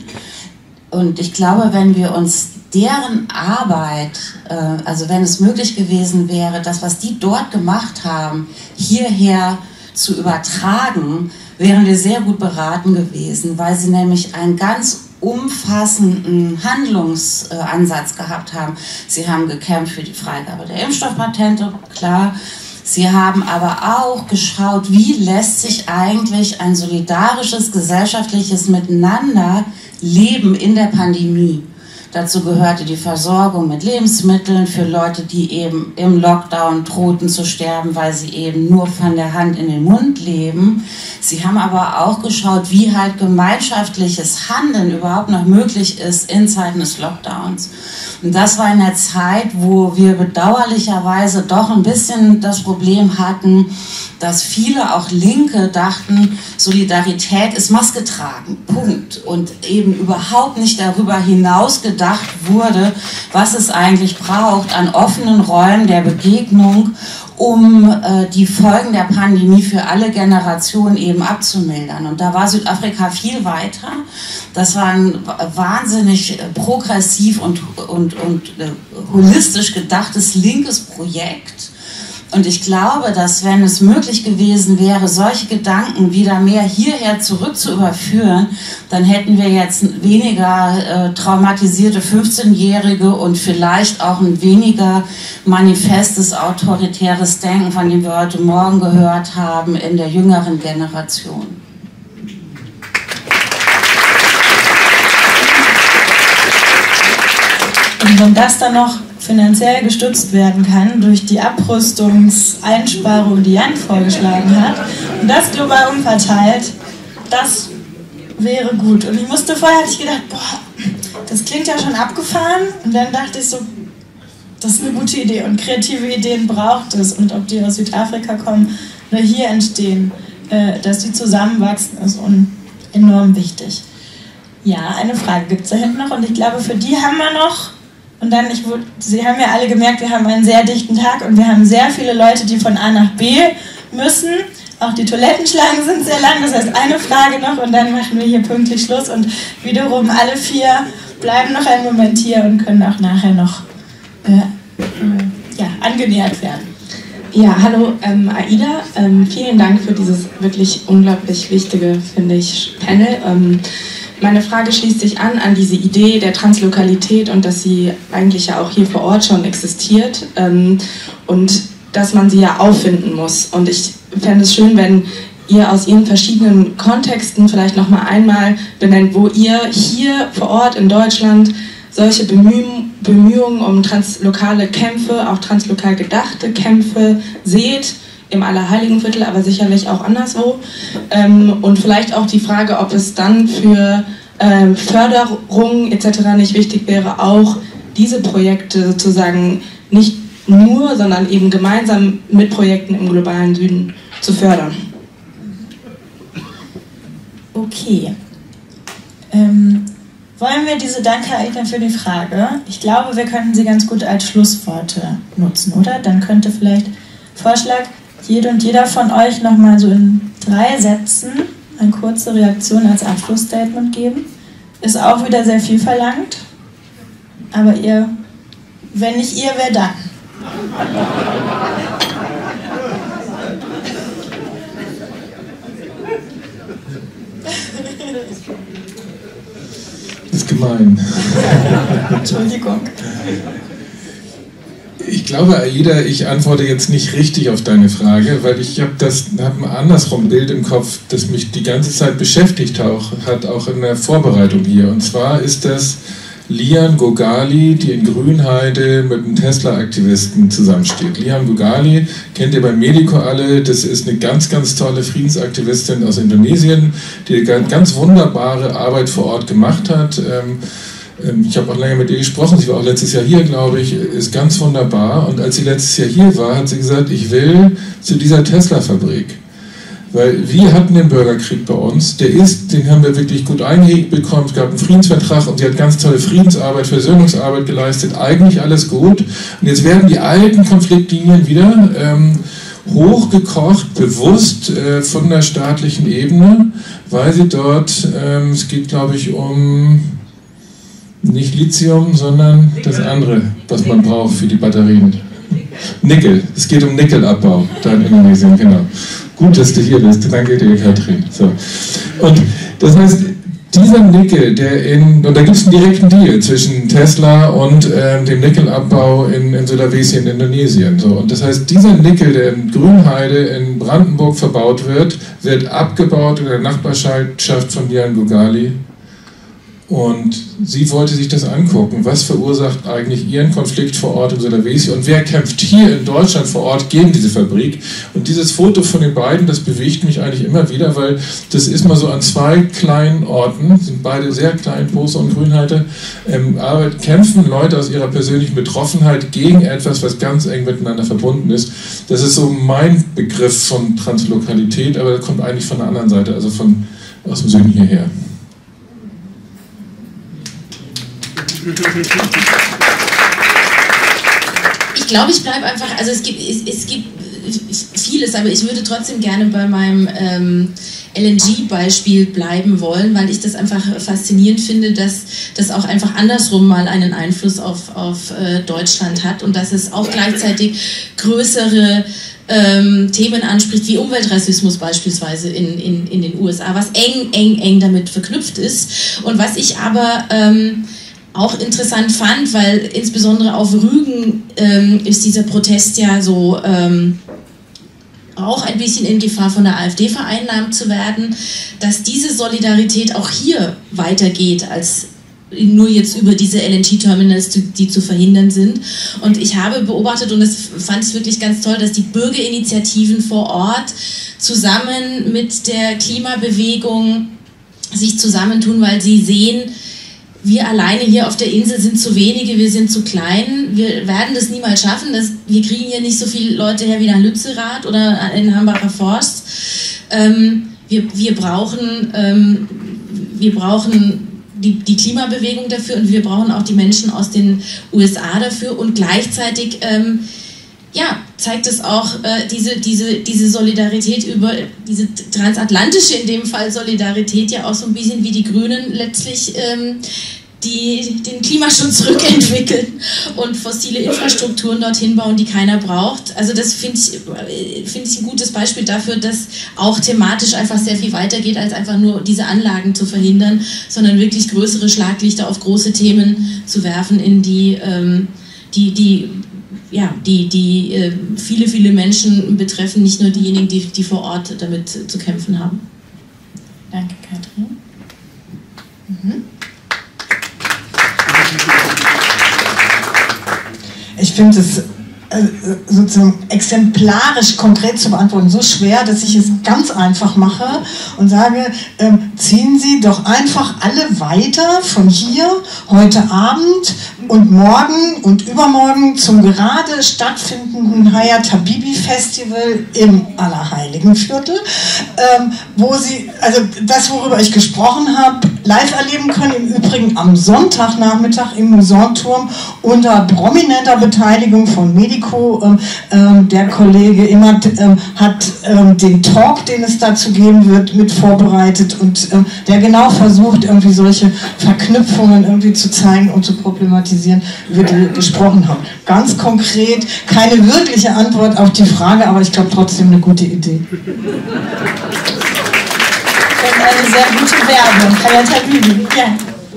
Speaker 4: Und ich glaube, wenn wir uns deren Arbeit, äh, also wenn es möglich gewesen wäre, das, was die dort gemacht haben, hierher zu übertragen, wären wir sehr gut beraten gewesen, weil sie nämlich einen ganz umfassenden Handlungsansatz gehabt haben. Sie haben gekämpft für die Freigabe der Impfstoffpatente, klar. Sie haben aber auch geschaut, wie lässt sich eigentlich ein solidarisches, gesellschaftliches Miteinander leben in der Pandemie. Dazu gehörte die Versorgung mit Lebensmitteln für Leute, die eben im Lockdown drohten zu sterben, weil sie eben nur von der Hand in den Mund leben. Sie haben aber auch geschaut, wie halt gemeinschaftliches Handeln überhaupt noch möglich ist in Zeiten des Lockdowns. Und das war in der Zeit, wo wir bedauerlicherweise doch ein bisschen das Problem hatten, dass viele, auch Linke, dachten, Solidarität ist Maske tragen, Punkt. Und eben überhaupt nicht darüber hinaus gedacht wurde, was es eigentlich braucht an offenen Räumen der Begegnung, um äh, die Folgen der Pandemie für alle Generationen eben abzumildern. Und da war Südafrika viel weiter. Das war ein wahnsinnig progressiv und, und, und äh, holistisch gedachtes linkes Projekt. Und ich glaube, dass wenn es möglich gewesen wäre, solche Gedanken wieder mehr hierher zurück zu überführen, dann hätten wir jetzt weniger äh, traumatisierte fünfzehnjährige und vielleicht auch ein weniger manifestes autoritäres Denken, von dem wir heute Morgen gehört haben, in der jüngeren Generation.
Speaker 1: Und wenn das dann noch finanziell gestützt werden kann durch die Abrüstungseinsparung, die Jan vorgeschlagen hat, und das global umverteilt, das wäre gut. Und ich musste vorher, hatte ich gedacht, boah, das klingt ja schon abgefahren. Und dann dachte ich so, das ist eine gute Idee und kreative Ideen braucht es. Und ob die aus Südafrika kommen oder hier entstehen, äh, dass die zusammenwachsen, ist enorm wichtig. Ja, eine Frage gibt es da hinten noch und ich glaube, für die haben wir noch. Und dann, ich, Sie haben ja alle gemerkt, wir haben einen sehr dichten Tag und wir haben sehr viele Leute, die von A nach B müssen. Auch die Toilettenschlangen sind sehr lang, das heißt eine Frage noch und dann machen wir hier pünktlich Schluss. Und wiederum alle vier bleiben noch einen Moment hier und können auch nachher noch äh, äh, ja, angenähert werden.
Speaker 9: Ja, hallo ähm, Aida, ähm, vielen Dank für dieses wirklich unglaublich wichtige, finde ich, Panel. Ähm, Meine Frage schließt sich an an diese Idee der Translokalität und dass sie eigentlich ja auch hier vor Ort schon existiert ähm, und dass man sie ja auffinden muss. Und ich fände es schön, wenn ihr aus Ihren verschiedenen Kontexten vielleicht noch mal einmal benennt, wo ihr hier vor Ort in Deutschland solche Bemüh- Bemühungen um translokale Kämpfe, auch translokal gedachte Kämpfe seht, im Allerheiligenviertel, aber sicherlich auch anderswo. Ähm, und vielleicht auch die Frage, ob es dann für ähm, Förderung et cetera nicht wichtig wäre, auch diese Projekte sozusagen nicht nur, sondern eben gemeinsam mit Projekten im globalen Süden zu fördern.
Speaker 1: Okay. Ähm, wollen wir diese Danke, Aida, für die Frage? Ich glaube, wir könnten sie ganz gut als Schlussworte nutzen, oder? Dann könnte vielleicht Vorschlag, jede und jeder von euch nochmal so in drei Sätzen eine kurze Reaktion als Abschlussstatement geben. Ist auch wieder sehr viel verlangt, aber ihr, wenn nicht ihr, wer dann?
Speaker 5: Das ist gemein.
Speaker 1: Entschuldigung.
Speaker 5: Ich glaube, Aida, ich antworte jetzt nicht richtig auf deine Frage, weil ich habe das hab ein andersrum Bild im Kopf, das mich die ganze Zeit beschäftigt auch, hat, auch in der Vorbereitung hier. Und zwar ist das Lian Gogali, die in Grünheide mit einem Tesla-Aktivisten zusammensteht. Lian Gogali kennt ihr bei Medico alle, das ist eine ganz, ganz tolle Friedensaktivistin aus Indonesien, die eine ganz wunderbare Arbeit vor Ort gemacht hat. Ich habe auch länger mit ihr gesprochen, sie war auch letztes Jahr hier, glaube ich, ist ganz wunderbar. Und als sie letztes Jahr hier war, hat sie gesagt, ich will zu dieser Tesla-Fabrik. Weil wir hatten den Bürgerkrieg bei uns, der ist, den haben wir wirklich gut eingehegt bekommen, es gab einen Friedensvertrag und sie hat ganz tolle Friedensarbeit, Versöhnungsarbeit geleistet, eigentlich alles gut. Und jetzt werden die alten Konfliktlinien wieder ähm, hochgekocht, bewusst äh, von der staatlichen Ebene, weil sie dort, ähm, es geht glaube ich um nicht Lithium, sondern das andere, was man braucht für die Batterien. Nickel, es geht um Nickelabbau, da in Indonesien, genau. Gut, dass du hier bist, danke dir, Katrin. So. Und das heißt, dieser Nickel, der in, und da gibt es einen direkten Deal zwischen Tesla und ähm, dem Nickelabbau in, in Sulawesi in Indonesien. So. Und das heißt, dieser Nickel, der in Grünheide in Brandenburg verbaut wird, wird abgebaut in der Nachbarschaft von Lian Gogali. Und sie wollte sich das angucken, was verursacht eigentlich ihren Konflikt vor Ort in Sulawesi und wer kämpft hier in Deutschland vor Ort gegen diese Fabrik. Und dieses Foto von den beiden, das bewegt mich eigentlich immer wieder, weil das ist mal so an zwei kleinen Orten, sind beide sehr klein, Poso und Grünheide, ähm, aber kämpfen Leute aus ihrer persönlichen Betroffenheit gegen etwas, was ganz eng miteinander verbunden ist. Das ist so mein Begriff von Translokalität, aber das kommt eigentlich von der anderen Seite, also von, aus dem Süden hierher.
Speaker 2: Ich glaube, ich bleibe einfach, also es gibt, es, es gibt vieles, aber ich würde trotzdem gerne bei meinem ähm, L N G-Beispiel bleiben wollen, weil ich das einfach faszinierend finde, dass das auch einfach andersrum mal einen Einfluss auf, auf äh, Deutschland hat und dass es auch gleichzeitig größere ähm, Themen anspricht, wie Umweltrassismus beispielsweise in, in, in den U S A, was eng, eng, eng damit verknüpft ist. Und was ich aber ähm, auch interessant fand, weil insbesondere auf Rügen ähm, ist dieser Protest ja so ähm, auch ein bisschen in Gefahr von der AfD vereinnahmt zu werden, dass diese Solidarität auch hier weitergeht als nur jetzt über diese L N G-Terminals, die zu verhindern sind. Und ich habe beobachtet, und das fand ich wirklich ganz toll, dass die Bürgerinitiativen vor Ort zusammen mit der Klimabewegung sich zusammentun, weil sie sehen, wir alleine hier auf der Insel sind zu wenige, wir sind zu klein, wir werden das niemals schaffen, das, wir kriegen hier nicht so viele Leute her wie nach Lützerath oder in Hambacher Forst. Ähm, wir, wir brauchen, ähm, wir brauchen die, die Klimabewegung dafür und wir brauchen auch die Menschen aus den U S A dafür und gleichzeitig ähm, ja, zeigt es auch äh, diese, diese, diese Solidarität über, diese transatlantische in dem Fall Solidarität ja auch so ein bisschen wie die Grünen letztlich ähm, die den Klimaschutz rückentwickeln und fossile Infrastrukturen dorthin bauen, die keiner braucht. Also das finde ich, find ich ein gutes Beispiel dafür, dass auch thematisch einfach sehr viel weitergeht, als einfach nur diese Anlagen zu verhindern, sondern wirklich größere Schlaglichter auf große Themen zu werfen, in die, ähm, die, die ja, die, die äh, viele, viele Menschen betreffen, nicht nur diejenigen, die, die vor Ort damit zu kämpfen haben.
Speaker 1: Danke, Katrin. Mhm.
Speaker 3: Ich finde es äh, sozusagen exemplarisch konkret zu beantworten so schwer, dass ich es ganz einfach mache und sage, ähm, ziehen Sie doch einfach alle weiter von hier heute Abend und morgen und übermorgen zum gerade stattfindenden Hayat Habibi Festival im Allerheiligenviertel, ähm, wo Sie, also das, worüber ich gesprochen habe, live erleben können, im Übrigen am Sonntagnachmittag im Musanturm unter prominenter Beteiligung von Medico. Ähm, ähm, der Kollege Immert ähm, hat ähm, den Talk, den es dazu geben wird, mit vorbereitet und ähm, der genau versucht, irgendwie solche Verknüpfungen irgendwie zu zeigen und zu problematisieren, über die wir gesprochen haben. Ganz konkret, keine wirkliche Antwort auf die Frage, aber ich glaube trotzdem eine gute Idee.
Speaker 1: Und eine sehr gute Werbung. Hayat Habibi. Ja.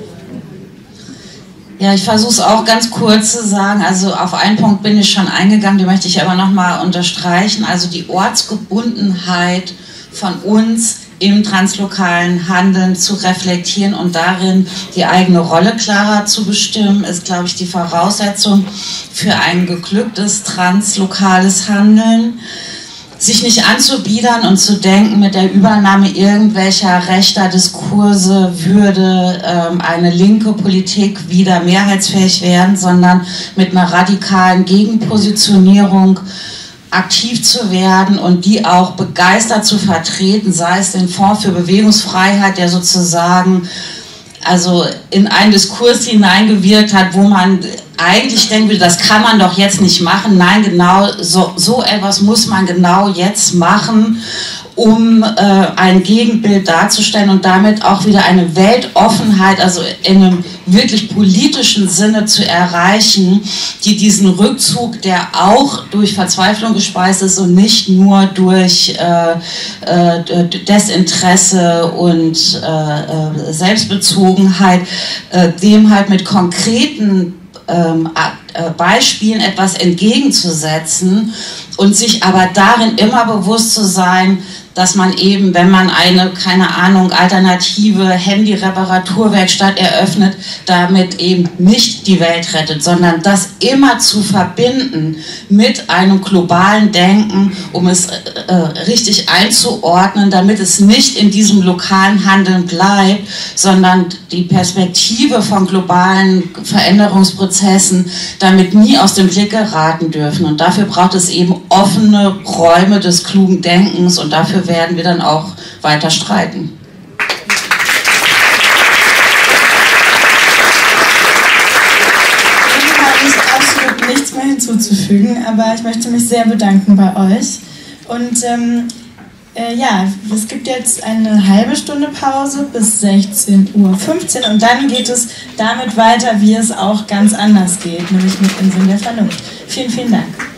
Speaker 4: Ja, ich versuche es auch ganz kurz zu sagen. Also auf einen Punkt bin ich schon eingegangen, den möchte ich aber nochmal unterstreichen. Also die Ortsgebundenheit von uns im translokalen Handeln zu reflektieren und darin die eigene Rolle klarer zu bestimmen, ist, glaube ich, die Voraussetzung für ein geglücktes translokales Handeln. Sich nicht anzubiedern und zu denken, mit der Übernahme irgendwelcher rechter Diskurse würde ähm, eine linke Politik wieder mehrheitsfähig werden, sondern mit einer radikalen Gegenpositionierung aktiv zu werden und die auch begeistert zu vertreten, sei es den Fonds für Bewegungsfreiheit, der sozusagen also in einen Diskurs hineingewirkt hat, wo man eigentlich denkt, das kann man doch jetzt nicht machen. Nein, genau so, so etwas muss man genau jetzt machen, um äh, ein Gegenbild darzustellen und damit auch wieder eine Weltoffenheit, also in einem wirklich politischen Sinne zu erreichen, die diesen Rückzug, der auch durch Verzweiflung gespeist ist und nicht nur durch äh, äh, Desinteresse und äh, Selbstbezogenheit, äh, dem halt mit konkreten ähm, Beispielen etwas entgegenzusetzen und sich aber darin immer bewusst zu sein, dass man eben, wenn man eine, keine Ahnung, alternative Handy-Reparaturwerkstatt eröffnet, damit eben nicht die Welt rettet, sondern das immer zu verbinden mit einem globalen Denken, um es äh, richtig einzuordnen, damit es nicht in diesem lokalen Handeln bleibt, sondern die Perspektive von globalen Veränderungsprozessen damit nie aus dem Blick geraten dürfen. Und dafür braucht es eben offene Räume des klugen Denkens und dafür werden wir dann auch weiter streiten.
Speaker 1: Ich habe absolut nichts mehr hinzuzufügen, aber ich möchte mich sehr bedanken bei euch. Und ähm, Äh, ja, es gibt jetzt eine halbe Stunde Pause bis sechzehn Uhr fünfzehn und dann geht es damit weiter, wie es auch ganz anders geht, nämlich mit Inseln der Vernunft. Vielen, vielen Dank.